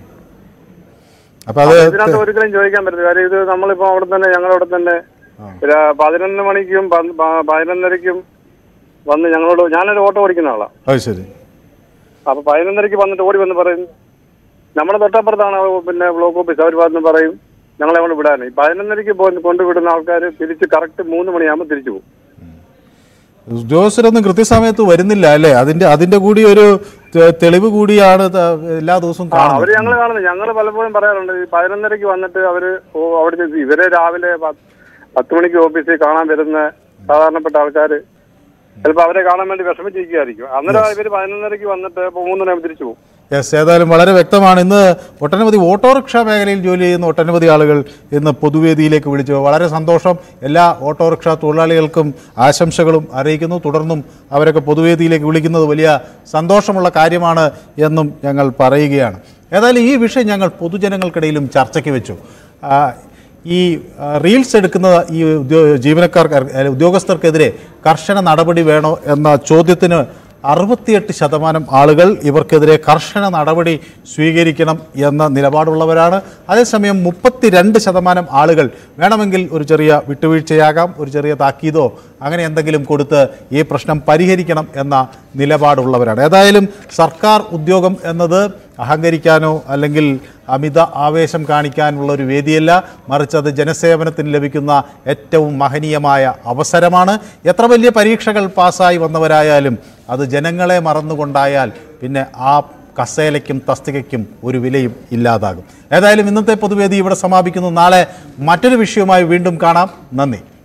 Speaker 11: ഇതിനകത്ത് ഒരിക്കലും ചോദിക്കാൻ പറ്റില്ല. കാര്യം ഇത് നമ്മളിപ്പോ അവിടെ തന്നെ ഞങ്ങളവിടെ തന്നെ 11 മണിക്കും 11:30ക്കും വന്ന് ഞങ്ങളോട്, ഞാനൊരു ഓട്ടോ ഓടിക്കുന്ന ആളാ. അപ്പൊ 11:30ക്ക് വന്നിട്ട് ഓടി വന്ന് പറയും നമ്മുടെ തൊട്ടപ്പുറത്താണ് പിന്നെ ബ്ലോക്ക് ഓഫീസ്. അവർ വന്ന് പറയും ഞങ്ങളെ കൊണ്ട് വിടാൻ. 11:30ക്ക് കൊണ്ടുവിടുന്ന ആൾക്കാർ തിരിച്ച് കറക്റ്റ് 3 മണിയാകുമ്പോൾ തിരിച്ചു പോകും.
Speaker 1: ഉദ്യോഗസ്ഥരൊന്നും കൃത്യസമയത്ത് വരുന്നില്ല അല്ലേ? അതിന്റെ കൂടി ഒരു തെളിവ് കൂടിയാണ് എല്ലാ ദിവസവും
Speaker 11: അവര് ഞങ്ങൾ കാണുന്നത്. ഞങ്ങൾ പലപ്പോഴും പറയാറുണ്ട് 11:30ക്ക് വന്നിട്ട് അവര് അവിടെ ഇവരെ രാവിലെ 10 മണിക്ക് ഓഫീസിൽ കാണാൻ വരുന്ന സാധാരണപ്പെട്ട ആൾക്കാര് ചിലപ്പോൾ അവരെ കാണാൻ വേണ്ടി വിഷമിച്ചിരിക്കുകയായിരിക്കും. അന്നേരം ഇവര് 11:30ക്ക് വന്നിട്ട് 3 മണിയാകുമ്പോൾ തിരിച്ചു പോകും.
Speaker 1: യെസ്, ഏതായാലും വളരെ വ്യക്തമാണ്. ഇന്ന് ഒട്ടനവധി ഓട്ടോറിക്ഷ മേഖലയിൽ ജോലി ചെയ്യുന്ന ഒട്ടനവധി ആളുകൾ ഇന്ന് പൊതുവേദിയിലേക്ക് വിളിച്ചു. വളരെ സന്തോഷം. എല്ലാ ഓട്ടോറിക്ഷ തൊഴിലാളികൾക്കും ആശംസകളും അറിയിക്കുന്നു. തുടർന്നും അവരൊക്കെ പൊതുവേദിയിലേക്ക് വിളിക്കുന്നത് വലിയ സന്തോഷമുള്ള കാര്യമാണ് എന്നും ഞങ്ങൾ പറയുകയാണ്. ഏതായാലും ഈ വിഷയം ഞങ്ങൾ പൊതുജനങ്ങൾക്കിടയിലും ചർച്ചയ്ക്ക് വെച്ചു. ഈ റീൽസ് എടുക്കുന്ന ഈ ഉദ്യോഗസ്ഥർക്കെതിരെ കർശന നടപടി വേണോ എന്ന ചോദ്യത്തിന് 68% ആളുകൾ ഇവർക്കെതിരെ കർശന നടപടി സ്വീകരിക്കണം എന്ന നിലപാടുള്ളവരാണ്. അതേസമയം 32% ആളുകൾ വേണമെങ്കിൽ ഒരു ചെറിയ വിട്ടുവീഴ്ചയാകാം, ഒരു ചെറിയ താക്കീതോ അങ്ങനെ എന്തെങ്കിലും കൊടുത്ത് ഈ പ്രശ്നം പരിഹരിക്കണം എന്ന നിലപാടുള്ളവരാണ്. ഏതായാലും സർക്കാർ ഉദ്യോഗം എന്നത് അഹങ്കരിക്കാനോ അല്ലെങ്കിൽ അമിത ആവേശം കാണിക്കാനുള്ള ഒരു വേദിയല്ല, മറിച്ച് അത് ജനസേവനത്തിന് ലഭിക്കുന്ന ഏറ്റവും മഹനീയമായ അവസരമാണ്. എത്ര വലിയ പരീക്ഷകൾ പാസ്സായി വന്നവരായാലും അത് ജനങ്ങളെ മറന്നുകൊണ്ടായാൽ പിന്നെ ആ കസേലയ്ക്കും തസ്തികയ്ക്കും ഒരു വിലയും ഇല്ലാതാകും. ഏതായാലും ഇന്നത്തെ പൊതുവേദി ഇവിടെ സമാപിക്കുന്നു. നാളെ മറ്റൊരു വിഷയവുമായി വീണ്ടും കാണാം. നന്ദി.